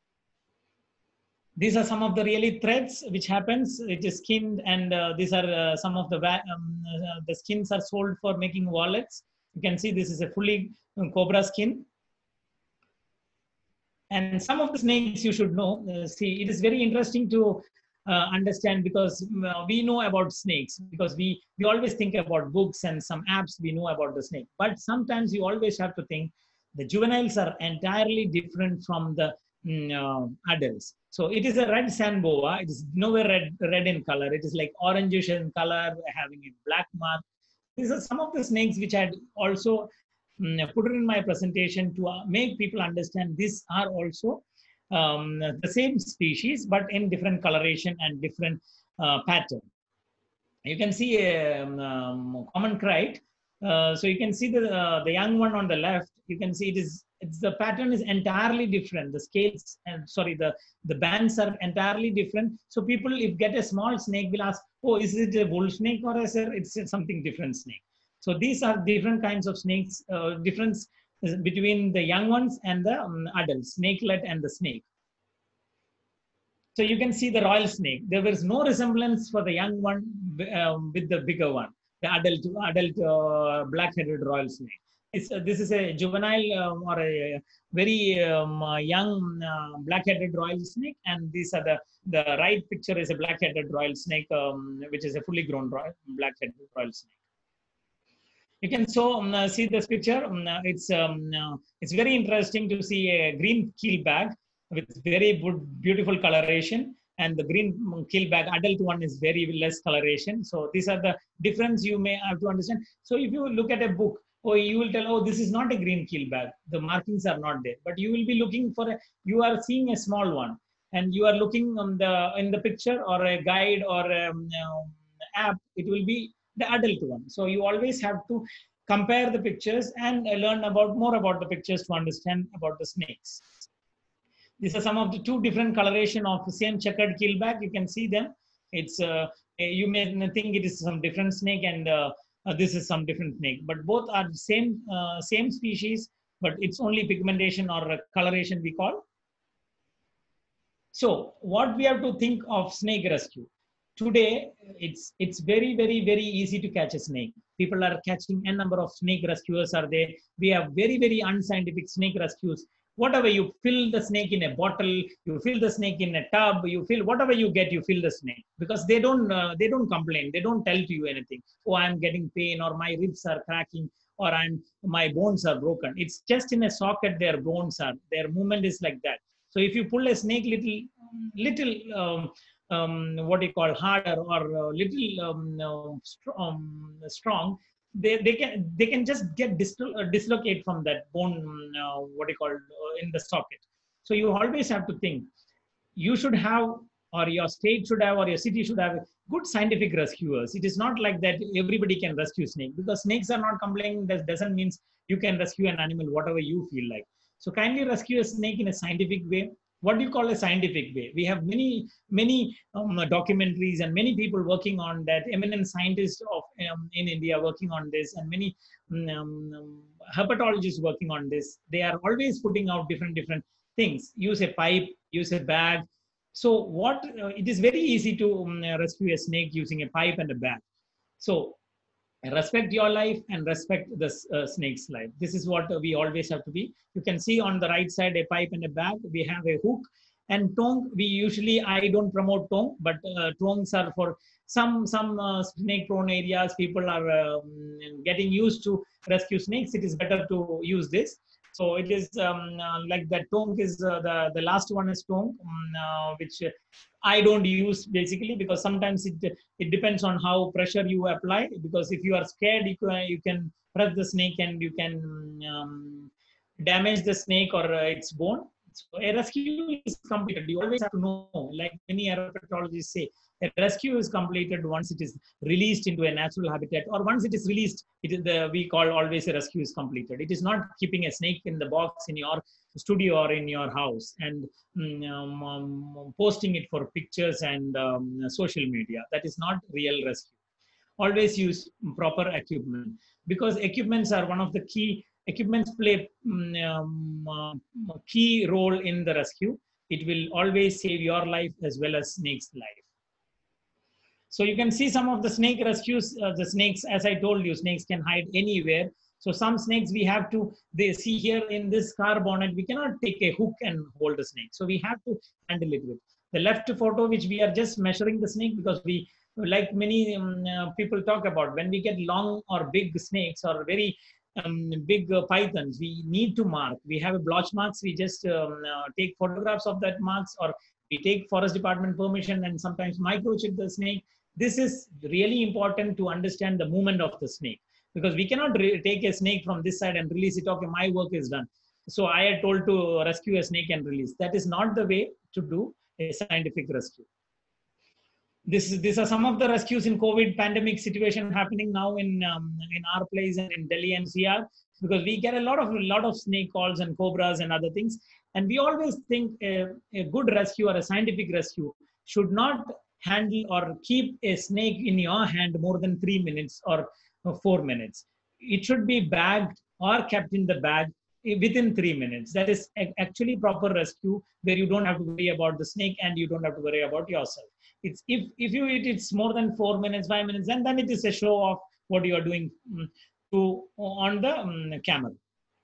These are some of the really threads which happens. It is skinned, and uh, these are uh, some of the um, uh, the skins are sold for making wallets. You can see this is a fully cobra skin. And some of the snakes you should know. Uh, see, it is very interesting to uh, understand, because uh, we know about snakes, because we, we always think about books and some apps we know about the snake. But sometimes you always have to think the juveniles are entirely different from the mm, uh, adults. So it is a red sand boa. It is nowhere red, red in color. It is like orangish in color, having a black mark. These are some of the snakes which I had also um, put it in my presentation to uh, make people understand these are also um, the same species, but in different coloration and different uh, pattern. You can see a um, um, common crite. Uh, so you can see the uh, the young one on the left. You can see it is it's the pattern is entirely different. The scales and sorry the the bands are entirely different. So people, if get a small snake, will ask, oh, is it a bull snake or is it it's something different snake? So these are different kinds of snakes. Uh, difference between the young ones and the um, adults, snakelet and the snake. So you can see the royal snake. There was no resemblance for the young one um, with the bigger one, the adult adult uh, black-headed royal snake. It's, uh, this is a juvenile um, or a very um, uh, young uh, black-headed royal snake, and these are the the right picture is a black-headed royal snake, um, which is a fully grown royal, black-headed royal snake. You can so um, uh, see this picture. Um, uh, it's um, uh, it's very interesting to see a green keelback with very good, beautiful coloration, and the green keelback adult one is very less coloration. So these are the difference you may have to understand. So if you look at a book, oh, you will tell, oh, this is not a green keelback. The markings are not there. But you will be looking for a, you are seeing a small one, and you are looking on the in the picture or a guide or a um, app, it will be the adult one. So you always have to compare the pictures and learn about more about the pictures to understand about the snakes. These are some of the two different coloration of the same checkered keelback. You can see them. It's uh, you may think it is some different snake, and uh, uh, this is some different snake, but both are the same uh, same species, but it's only pigmentation or coloration we call. So what we have to think of snake rescue. Today, it's it's very, very, very easy to catch a snake. People are catching a number of snake rescuers are there. We have very, very unscientific snake rescues. Whatever you fill the snake in a bottle, you fill the snake in a tub, you fill whatever you get, you fill the snake, because they don't uh, they don't complain. They don't tell to you anything. Oh, I'm getting pain, or my ribs are cracking, or I'm my bones are broken. It's just in a socket. Their bones are their movement is like that. So if you pull a snake little little. Um, Um, what you call harder or uh, little um, uh, st um, strong, they, they can they can just get dislo uh, dislocate from that bone, uh, what you call uh, in the socket. So you always have to think, you should have, or your state should have, or your city should have good scientific rescuers. It is not like that everybody can rescue snake, because snakes are not complaining. That doesn't mean you can rescue an animal whatever you feel like. So kindly rescue a snake in a scientific way. What do you call a scientific way? We have many, many um, documentaries and many people working on that, eminent scientists of um, in India working on this, and many um, um, herpetologists working on this. They are always putting out different, different things. Use a pipe, use a bag. So what, uh, it is very easy to um, rescue a snake using a pipe and a bag. So respect your life and respect the uh, snake's life. This is what uh, we always have to be. You can see on the right side a pipe and a bag. We have a hook and tong. We usually, I don't promote tong, but uh, tongs are for some some uh, snake prone areas. People are um, getting used to rescue snakes. It is better to use this. So it is um, uh, like that. Tong is uh, the the last one is tong, um, uh, which uh, I don't use basically, because sometimes it it depends on how pressure you apply. Because if you are scared, you can, you can press the snake and you can um, damage the snake or uh, its bone. So a rescue is completed. You always have to know, like many herpetologists say, a rescue is completed once it is released into a natural habitat, or once it is released, it is the, we call always a rescue is completed. It is not keeping a snake in the box in your studio or in your house and um, um, posting it for pictures and um, social media. That is not real rescue. Always use proper equipment, because equipments are one of the key. Equipments play um, uh, key role in the rescue. It will always save your life as well as snake's life. So you can see some of the snake rescues. Uh, the snakes, as I told you, snakes can hide anywhere. So some snakes we have to, they see here in this car bonnet, we cannot take a hook and hold the snake. So we have to handle it with. The left photo, which we are just measuring the snake, because we, like many um, uh, people talk about, when we get long or big snakes or very um, big uh, pythons, we need to mark. We have a blotch marks. We just um, uh, take photographs of that marks, or we take forest department permission and sometimes microchip the snake. This is really important to understand the movement of the snake, because we cannot take a snake from this side and release it. Okay, my work is done. So I had told to rescue a snake and release. That is not the way to do a scientific rescue. This is, these are some of the rescues in COVID pandemic situation happening now in um, in our place and in Delhi N C R, because we get a lot of a lot of snake calls and cobras and other things, and we always think a, a good rescue or a scientific rescue should not handle or keep a snake in your hand more than three minutes or four minutes. It should be bagged or kept in the bag within three minutes. That is actually proper rescue, where you don't have to worry about the snake and you don't have to worry about yourself. It's if if you eat it's more than four minutes, five minutes, and then it is a show of what you are doing to on the um, camel.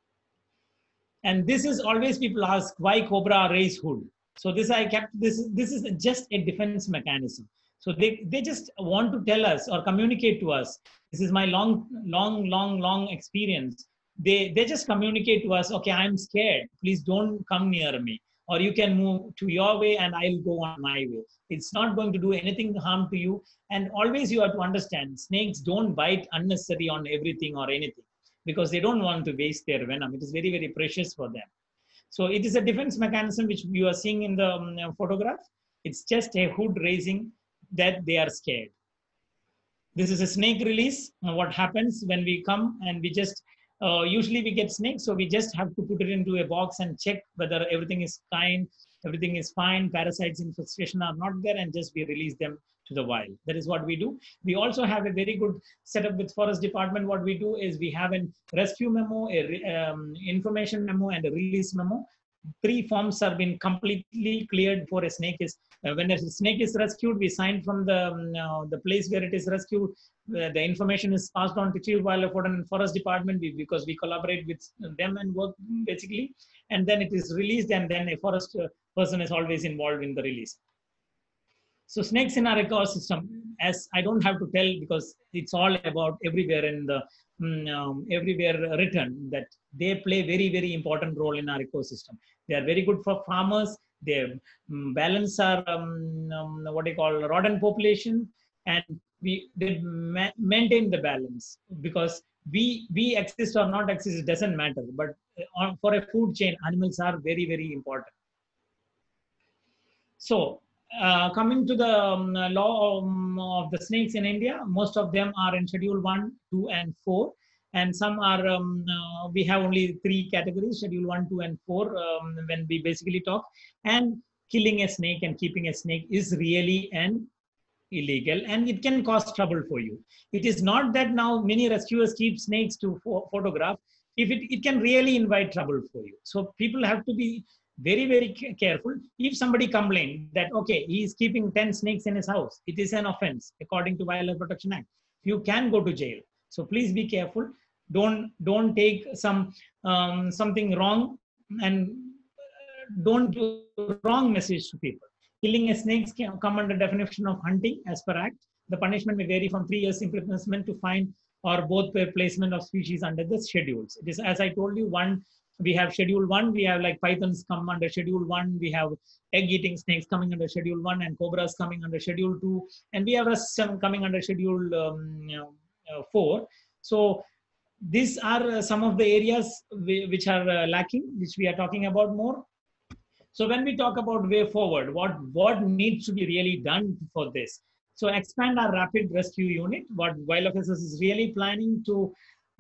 And this is always people ask, why cobra raise hood? So this I kept this this is just a defense mechanism. So they, they just want to tell us or communicate to us. This is my long, long, long, long experience. They, they just communicate to us, okay, I'm scared. Please don't come near me. Or you can move to your way and I'll go on my way. It's not going to do anything harm to you. And always you have to understand, snakes don't bite unnecessary on everything or anything, because they don't want to waste their venom. It is very, very precious for them. So it is a defense mechanism which you are seeing in the um, photograph. It's just a hood raising that they are scared. This is a snake release. What happens when we come and we just, uh, usually we get snakes, so we just have to put it into a box and check whether everything is fine, everything is fine, parasites infestation are not there, and just we release them to the wild. That is what we do. We also have a very good setup with forest department. What we do is we have a rescue memo, a um, information memo, and a release memo. Three forms have been completely cleared before a snake is, uh, when a snake is rescued, we sign from the, um, uh, the place where it is rescued. Uh, the information is passed on to Chief Wildlife Warden and Forest Department, because we collaborate with them and work basically. And then it is released, and then a forest uh, person is always involved in the release. So snakes in our ecosystem, as I don't have to tell, because it's all about everywhere in the um, everywhere written, that they play very, very important role in our ecosystem. They are very good for farmers. They um, balance our um, um, what they call rodent population, and we they ma maintain the balance, because we we exist or not exist, it doesn't matter. But on, for a food chain, animals are very, very important. So uh, coming to the um, law um, of the snakes in India, most of them are in Schedule one, two, and four. And some are, um, uh, we have only three categories, Schedule one, two, and four, um, when we basically talk. And killing a snake and keeping a snake is really an illegal, and it can cause trouble for you. It is not that now many rescuers keep snakes to pho- photograph. If it, it can really invite trouble for you. So people have to be very, very careful. If somebody complained that, okay, he is keeping ten snakes in his house, it is an offense according to Wildlife Protection Act. You can go to jail. So please be careful. Don't don't take some um, something wrong, and don't give wrong message to people. Killing a snake can come under definition of hunting as per Act. The punishment may vary from three years imprisonment to fine or both per placement of species under the schedules. It is, as I told you, one, we have Schedule one, we have like pythons come under Schedule one, we have egg-eating snakes coming under Schedule one, and cobras coming under Schedule two, and we have rusks coming under Schedule um, you know, uh, four. So these are uh, some of the areas which are uh, lacking, which we are talking about more. So when we talk about way forward, what, what needs to be really done for this? So expand our rapid rescue unit. What Wildlife S S is really planning to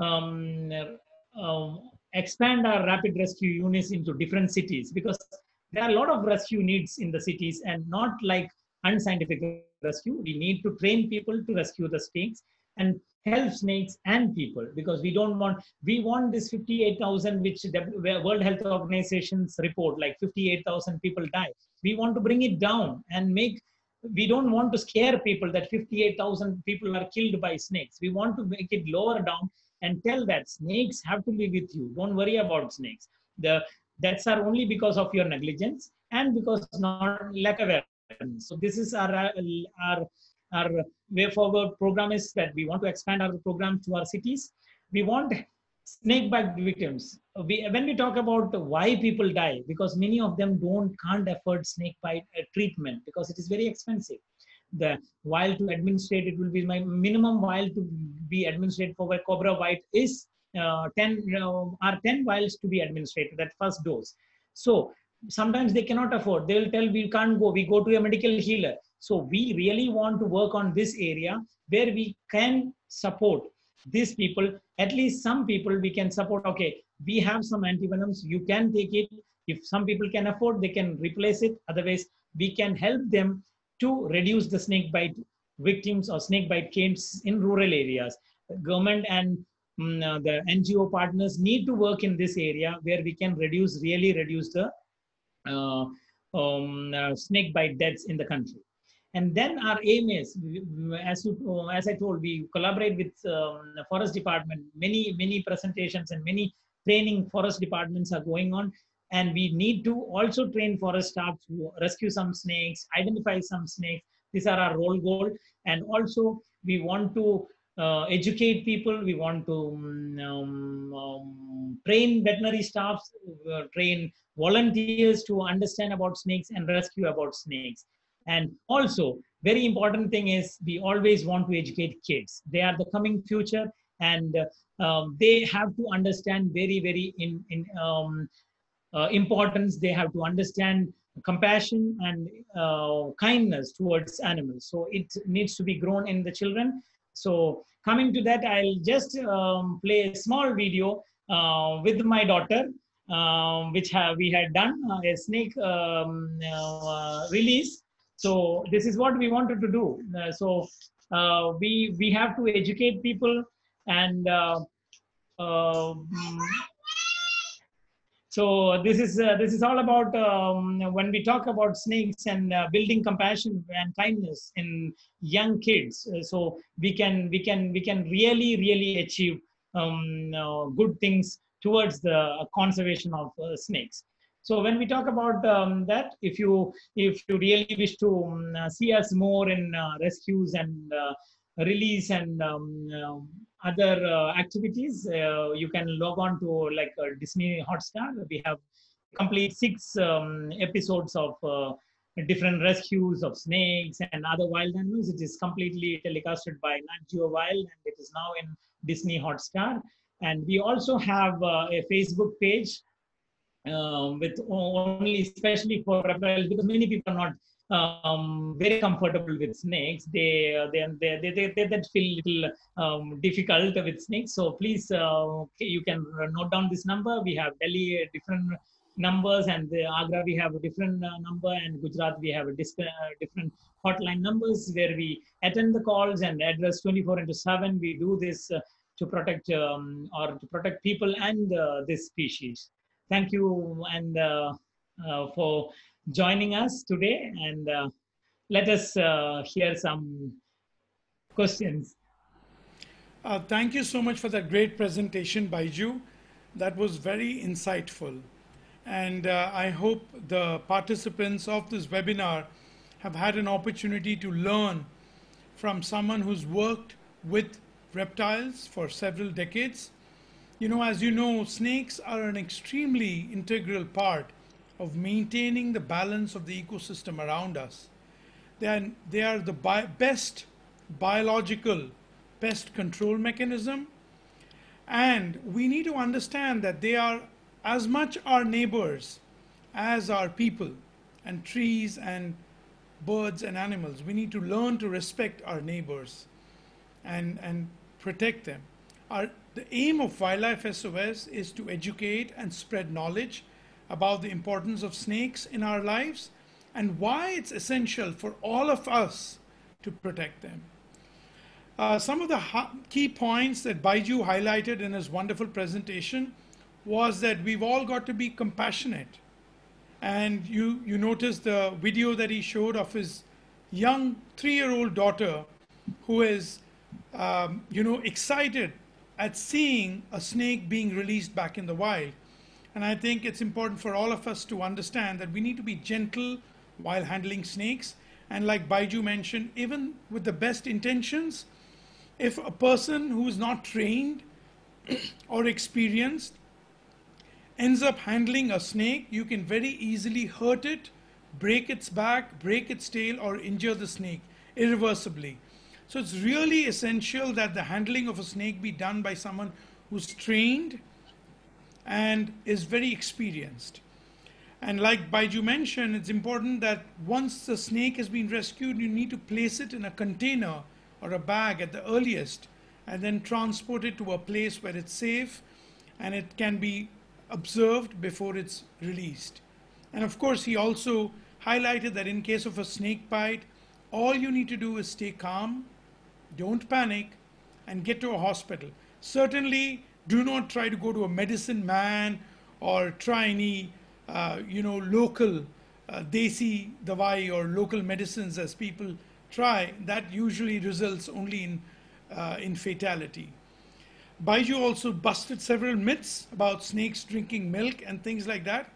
um, uh, expand our rapid rescue units into different cities, because there are a lot of rescue needs in the cities, and not like unscientific rescue. We need to train people to rescue the snakes and help snakes and people, because we don't want, we want this fifty-eight thousand, which the World Health Organization's report, like fifty-eight thousand people die. We want to bring it down and make, we don't want to scare people that fifty-eight thousand people are killed by snakes. We want to make it lower down and tell that snakes have to be with you. Don't worry about snakes. The deaths are only because of your negligence and because not lack of awareness. So this is our, our our way forward program, is that we want to expand our program to our cities. We want snake bite victims. We, when we talk about why people die, because many of them don't can't afford snake bite uh, treatment, because it is very expensive. The while to administrate, it will be my minimum while to be administrated for a cobra bite is uh, ten uh, are ten vials to be administrated at first dose. So sometimes they cannot afford. They will tell, we can't go, we go to a medical healer. So we really want to work on this area where we can support these people. At least some people we can support. Okay, we have some antivenoms, you can take it. If some people can afford, they can replace it. Otherwise, we can help them to reduce the snake bite victims or snake bite cases in rural areas. The government and um, uh, the N G O partners need to work in this area where we can reduce, really reduce the uh, um, uh, snake bite deaths in the country. And then our aim is, as you, as I told, we collaborate with um, the forest department. Many, many presentations and many training forest departments are going on. And we need to also train forest staff to rescue some snakes, identify some snakes. These are our role goal. And also we want to uh, educate people. We want to um, um, train veterinary staffs, uh, train volunteers to understand about snakes and rescue about snakes. And also, very important thing is we always want to educate kids. They are the coming future, and uh, um, they have to understand very, very in, in um, uh, importance. They have to understand compassion and uh, kindness towards animals. So it needs to be grown in the children. So coming to that, I'll just um, play a small video uh, with my daughter, uh, which have, we had done uh, a snake um, uh, release. So this is what we wanted to do. Uh, so uh, we we have to educate people, and uh, uh, so this is uh, this is all about um, when we talk about snakes and uh, building compassion and kindness in young kids. Uh, so we can we can we can really really achieve um, uh, good things towards the conservation of uh, snakes. So when we talk about um, that, if you if you really wish to um, uh, see us more in uh, rescues and uh, release and um, uh, other uh, activities, uh, you can log on to like uh, Disney Hotstar. We have complete six um, episodes of uh, different rescues of snakes and other wild animals. It is completely telecasted by Nat Geo Wild, and it is now in Disney Hotstar. And we also have uh, a Facebook page uh, with only especially for reptiles, because many people are not um, very comfortable with snakes. They uh, they, they, they, they, they that feel little um, difficult with snakes. So please, uh, you can note down this number. We have Delhi uh, different numbers, and the Agra we have a different uh, number, and Gujarat we have a dis- uh, different hotline numbers where we attend the calls and address twenty-four into seven. We do this uh, to protect um, or to protect people and uh, this species. Thank you and uh, uh, for joining us today, and uh, let us uh, hear some questions. Uh, thank you so much for that great presentation, Baiju. That was very insightful. And uh, I hope the participants of this webinar have had an opportunity to learn from someone who's worked with reptiles for several decades. You know, as you know, snakes are an extremely integral part of maintaining the balance of the ecosystem around us. They are, they are the bi- best biological pest control mechanism, and we need to understand that they are as much our neighbors as our people and trees and birds and animals. We need to learn to respect our neighbors and, and protect them. Our, the aim of Wildlife S O S is to educate and spread knowledge about the importance of snakes in our lives and why it's essential for all of us to protect them. Uh, some of the key points that Baiju highlighted in his wonderful presentation was that we've all got to be compassionate. And you, you notice the video that he showed of his young three-year-old daughter who is, um, you know, excited at seeing a snake being released back in the wild. And I think it's important for all of us to understand that we need to be gentle while handling snakes. And like Baiju mentioned, even with the best intentions, if a person who is not trained or experienced ends up handling a snake, you can very easily hurt it, break its back, break its tail, or injure the snake irreversibly. So it's really essential that the handling of a snake be done by someone who's trained and is very experienced. And like Baiju mentioned, it's important that once the snake has been rescued, you need to place it in a container or a bag at the earliest, and then transport it to a place where it's safe and it can be observed before it's released. And of course, he also highlighted that in case of a snake bite, all you need to do is stay calm, don't panic, and get to a hospital. Certainly, do not try to go to a medicine man or try any, uh, you know, local uh, desi dawai or local medicines as people try. That usually results only in, uh, in fatality. Baiju also busted several myths about snakes drinking milk and things like that.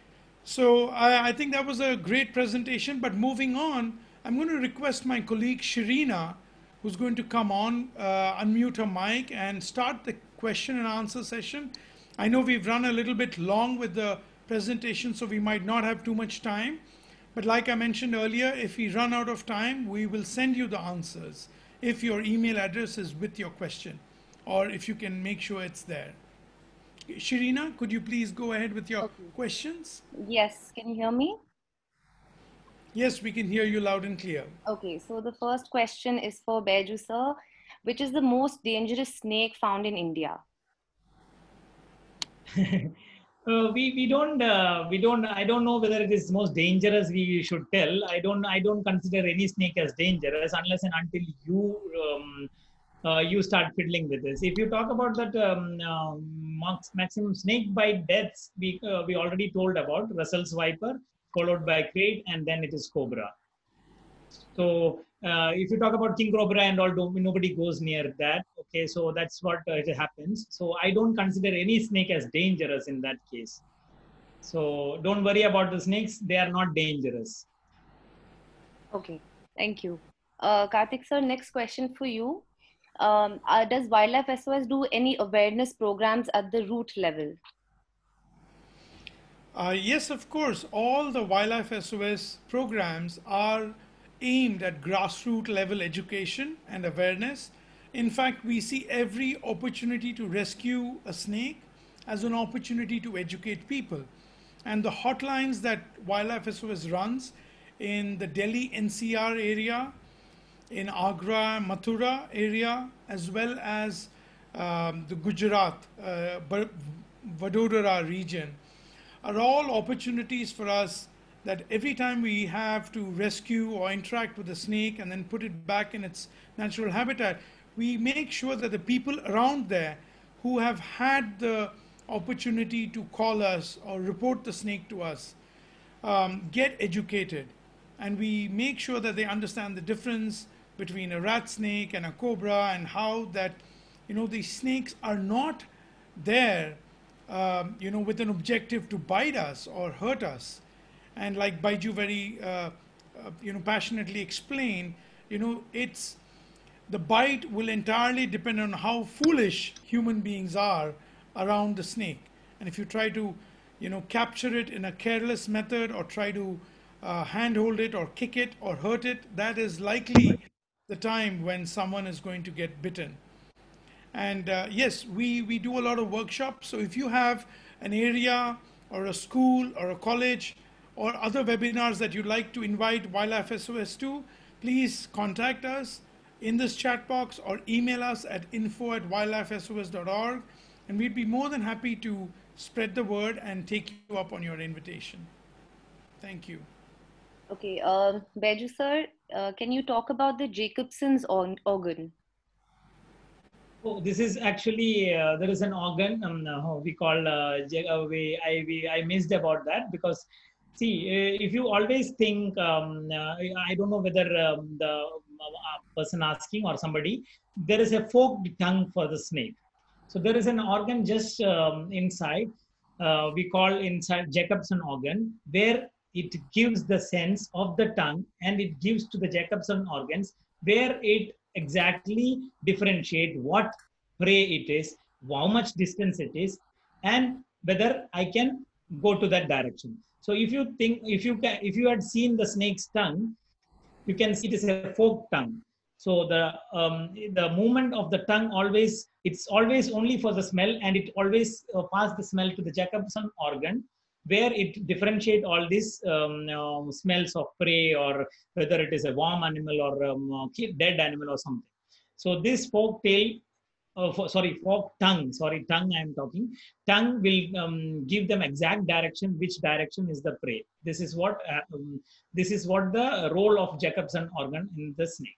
So I, I think that was a great presentation. But moving on, I'm going to request my colleague Shirina, who's going to come on, uh, unmute her mic and start the question and answer session. I know we've run a little bit long with the presentation, so we might not have too much time. But like I mentioned earlier, if we run out of time, we will send you the answers if your email address is with your question, or if you can make sure it's there. Shirina, could you please go ahead with your Okay. questions? Yes, can you hear me? Yes, we can hear you loud and clear. Okay, so the first question is for Baiju sir. Which is the most dangerous snake found in India? Uh, we we don't uh, we don't I don't know whether it is most dangerous. We should tell. I don't I don't consider any snake as dangerous unless and until you um, uh, you start fiddling with this. If you talk about that um, uh, max, maximum snake bite deaths, we uh, we already told about Russell's viper, followed by crate, and then it is cobra. So uh, if you talk about king cobra and all, nobody goes near that. Okay, so that's what uh, it happens. So I don't consider any snake as dangerous in that case. So don't worry about the snakes; they are not dangerous. Okay, thank you. Uh, Karthik sir, next question for you. Um, uh, does Wildlife S O S do any awareness programs at the root level? Uh, yes, of course. All the Wildlife S O S programs are aimed at grassroots level education and awareness. In fact, we see every opportunity to rescue a snake as an opportunity to educate people. And the hotlines that Wildlife S O S runs in the Delhi N C R area, in Agra, Mathura area, as well as um, the Gujarat, uh, Vadodara region, are all opportunities for us that every time we have to rescue or interact with a snake and then put it back in its natural habitat, we make sure that the people around there who have had the opportunity to call us or report the snake to us um, get educated, and we make sure that they understand the difference between a rat snake and a cobra, and how that, you know, these snakes are not there, um, you know, with an objective to bite us or hurt us. And like Baiju very, uh, uh, you know, passionately explained, you know, it's, the bite will entirely depend on how foolish human beings are around the snake. And if you try to, you know, capture it in a careless method, or try to uh, handhold it or kick it or hurt it, that is likely the time when someone is going to get bitten. And uh, yes, we, we do a lot of workshops. So if you have an area or a school or a college or other webinars that you'd like to invite Wildlife S O S to, please contact us in this chat box or email us at info at wildlife S O S dot org, and we'd be more than happy to spread the word and take you up on your invitation. Thank you. Okay, um, Baiju sir, uh, can you talk about the Jacobson's organ? Oh, this is actually, uh, there is an organ um, uh, we call, uh, uh, we, I, we, I missed about that, because see, uh, if you always think, um, uh, I don't know whether um, the uh, person asking or somebody, there is a forked tongue for the snake. So there is an organ just um, inside, uh, we call inside Jacobson organ, where it gives the sense of the tongue, and it gives to the Jacobson organs, where it exactly differentiate what prey it is, how much distance it is, and whether I can go to that direction. So if you think, if you can, if you had seen the snake's tongue, you can see it is a forked tongue. So the um, the movement of the tongue always, it's always only for the smell, and it always uh, pass the smell to the Jacobson organ, where it differentiate all these um, uh, smells of prey, or whether it is a warm animal or um, dead animal or something. So this forked tail, uh, for, sorry, forked tongue, sorry, tongue I am talking, tongue will um, give them exact direction, which direction is the prey. This is what, uh, um, this is what the role of Jacobson organ in the snake.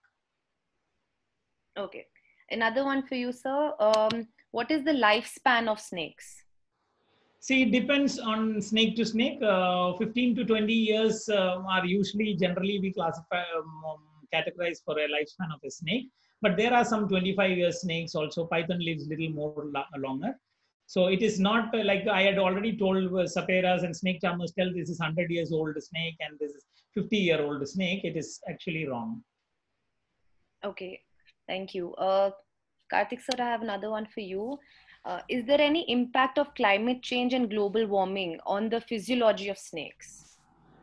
Okay. Another one for you, sir. Um, what is the lifespan of snakes? See, it depends on snake to snake. Uh, fifteen to twenty years uh, are usually, generally we classify, um, categorize for a lifespan of a snake. But there are some twenty-five year snakes also. Python lives little more longer. So it is not uh, like I had already told uh, saperas and snake charmers tell this is one hundred years old snake and this is fifty year old snake. It is actually wrong. Okay, thank you. Uh, Karthik sir, I have another one for you. Uh, is there any impact of climate change and global warming on the physiology of snakes?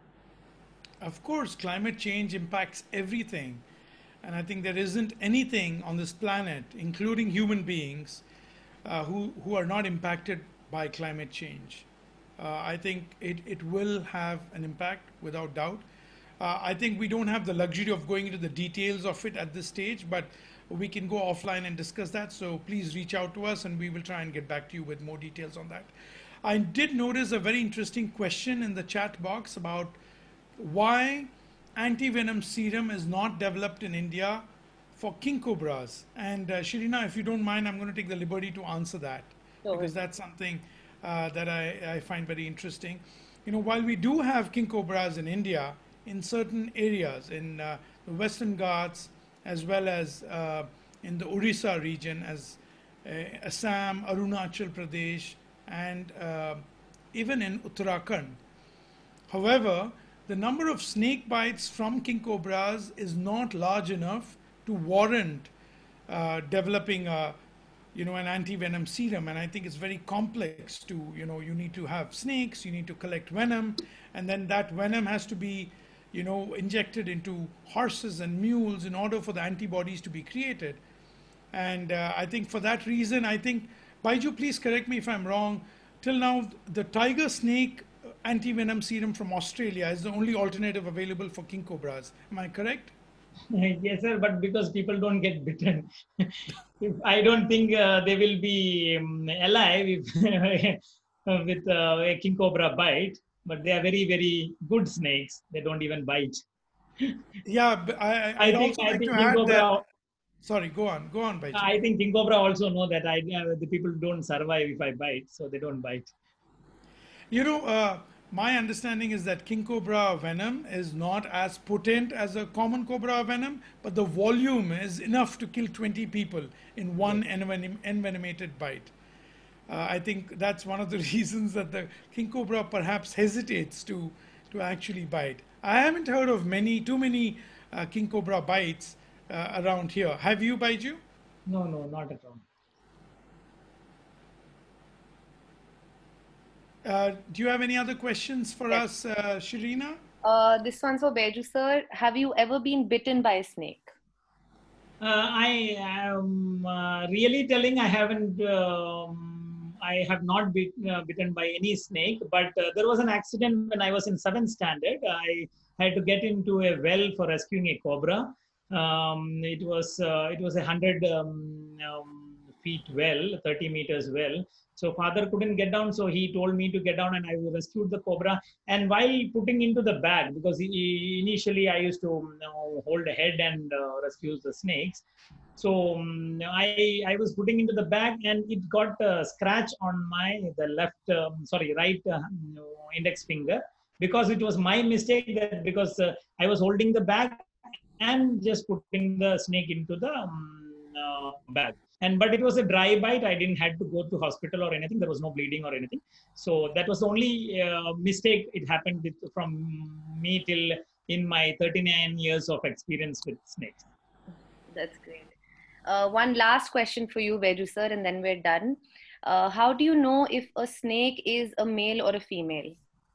Of course, climate change impacts everything. And I think there isn't anything on this planet, including human beings, uh, who, who are not impacted by climate change. Uh, I think it, it will have an impact without doubt. Uh, I think we don't have the luxury of going into the details of it at this stage, but we can go offline and discuss that. So please reach out to us and we will try and get back to you with more details on that. I did notice a very interesting question in the chat box about why anti-venom serum is not developed in India for king cobras. And uh, Shirina, if you don't mind, I'm going to take the liberty to answer that, sure, because that's something uh, that I, I find very interesting. You know, while we do have king cobras in India, in certain areas, in uh, the Western Ghats, as well as uh, in the Orissa region, as uh, Assam, Arunachal Pradesh, and uh, even in Uttarakhand. However, the number of snake bites from king cobras is not large enough to warrant uh, developing a, you know, an anti-venom serum. And I think it's very complex to, you know, you need to have snakes, you need to collect venom, and then that venom has to be, you know, injected into horses and mules in order for the antibodies to be created. And uh, I think for that reason, I think, Baiju, please correct me if I'm wrong, till now the tiger snake anti-venom serum from Australia is the only alternative available for king cobras. Am I correct? Yes, sir, but because people don't get bitten, I don't think uh, they will be um, alive if, with uh, a king cobra bite. But they are very, very good snakes. They don't even bite. Yeah, but I, I- I I'd think also I like to think king add that. cobra. Sorry, go on, go on, Baiju. I think king cobra also know that I uh, the people don't survive if I bite, so they don't bite. You know, uh, my understanding is that king cobra venom is not as potent as a common cobra venom, but the volume is enough to kill twenty people in one envenom- envenomated bite. Uh, I think that's one of the reasons that the king cobra perhaps hesitates to to actually bite. I haven't heard of many, too many uh, king cobra bites uh, around here. Have you, Baiju? No, no, not at all. Uh, do you have any other questions for Yes. us, uh, Shirina? Uh, this one's for Baiju sir. Have you ever been bitten by a snake? Uh, I am uh, really telling I haven't, um, I have not been uh, bitten by any snake, but uh, there was an accident when I was in seventh standard. I had to get into a well for rescuing a cobra. Um, it was uh, it was a hundred um, um, feet well, thirty meters well. So father couldn't get down, so he told me to get down, and I rescued the cobra. And while putting into the bag, because he, initially I used to you know, hold a head and uh, rescue the snakes. So um, I I was putting into the bag, and it got a scratch on my the left um, sorry right uh, index finger, because it was my mistake that because uh, I was holding the bag and just putting the snake into the um, uh, bag. And but it was a dry bite. I didn't had to go to hospital or anything. There was no bleeding or anything. So that was the only uh, mistake it happened with, from me till in my thirty-nine years of experience with snakes. That's great. Uh, one last question for you, Baiju sir, and then we're done. Uh, how do you know if a snake is a male or a female?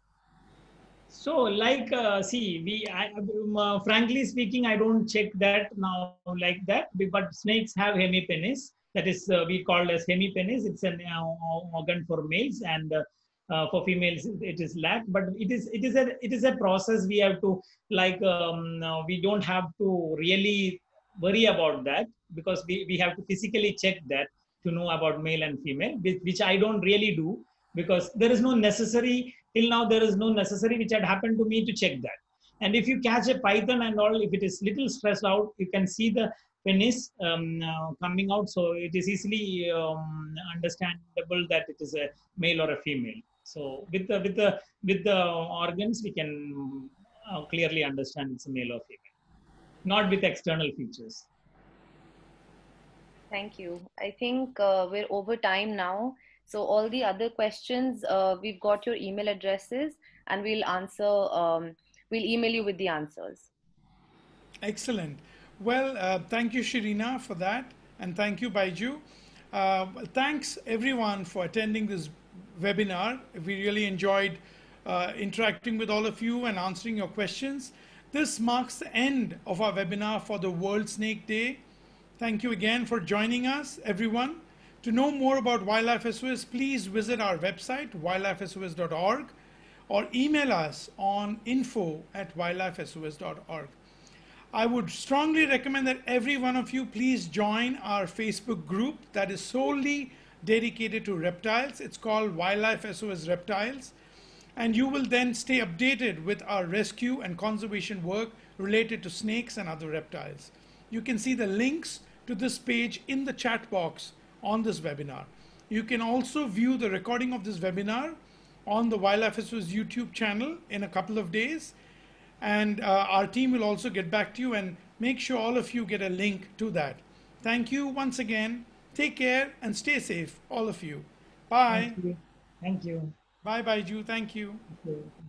So, like, uh, see, we, I, um, uh, frankly speaking, I don't check that now like that. But snakes have hemipenis. That is, uh, we call as hemipenis. It's an uh, organ for males, and uh, uh, for females, it is lac. But it is, it is a, it is a process. We have to like, um, uh, we don't have to really worry about that, because we, we have to physically check that to know about male and female, which, which I don't really do, because there is no necessary till now there is no necessary which had happened to me to check that. And if you catch a python and all, if it is little stressed out, you can see the penis um, uh, coming out, so it is easily um, understandable that it is a male or a female. So with the with the with the organs we can uh, clearly understand it's a male or female, not with external features. Thank you. I think uh, we're over time now. So all the other questions, uh, we've got your email addresses, and we'll answer, um, we'll email you with the answers. Excellent. Well, uh, thank you, Shirina, for that. And thank you, Baiju. Uh, thanks, everyone, for attending this webinar. We really enjoyed uh, interacting with all of you and answering your questions. This marks the end of our webinar for the World Snake Day. Thank you again for joining us, everyone. To know more about Wildlife S O S, please visit our website, wildlife s o s dot org, or email us on info at wildlife s o s dot org. I would strongly recommend that every one of you please join our Facebook group that is solely dedicated to reptiles. It's called Wildlife S O S Reptiles. And you will then stay updated with our rescue and conservation work related to snakes and other reptiles. You can see the links to this page in the chat box on this webinar. You can also view the recording of this webinar on the Wildlife S O S YouTube channel in a couple of days. And uh, our team will also get back to you and make sure all of you get a link to that. Thank you once again. Take care and stay safe, all of you. Bye. Thank you. Thank you. Bye, Baiju. Thank you. Thank you.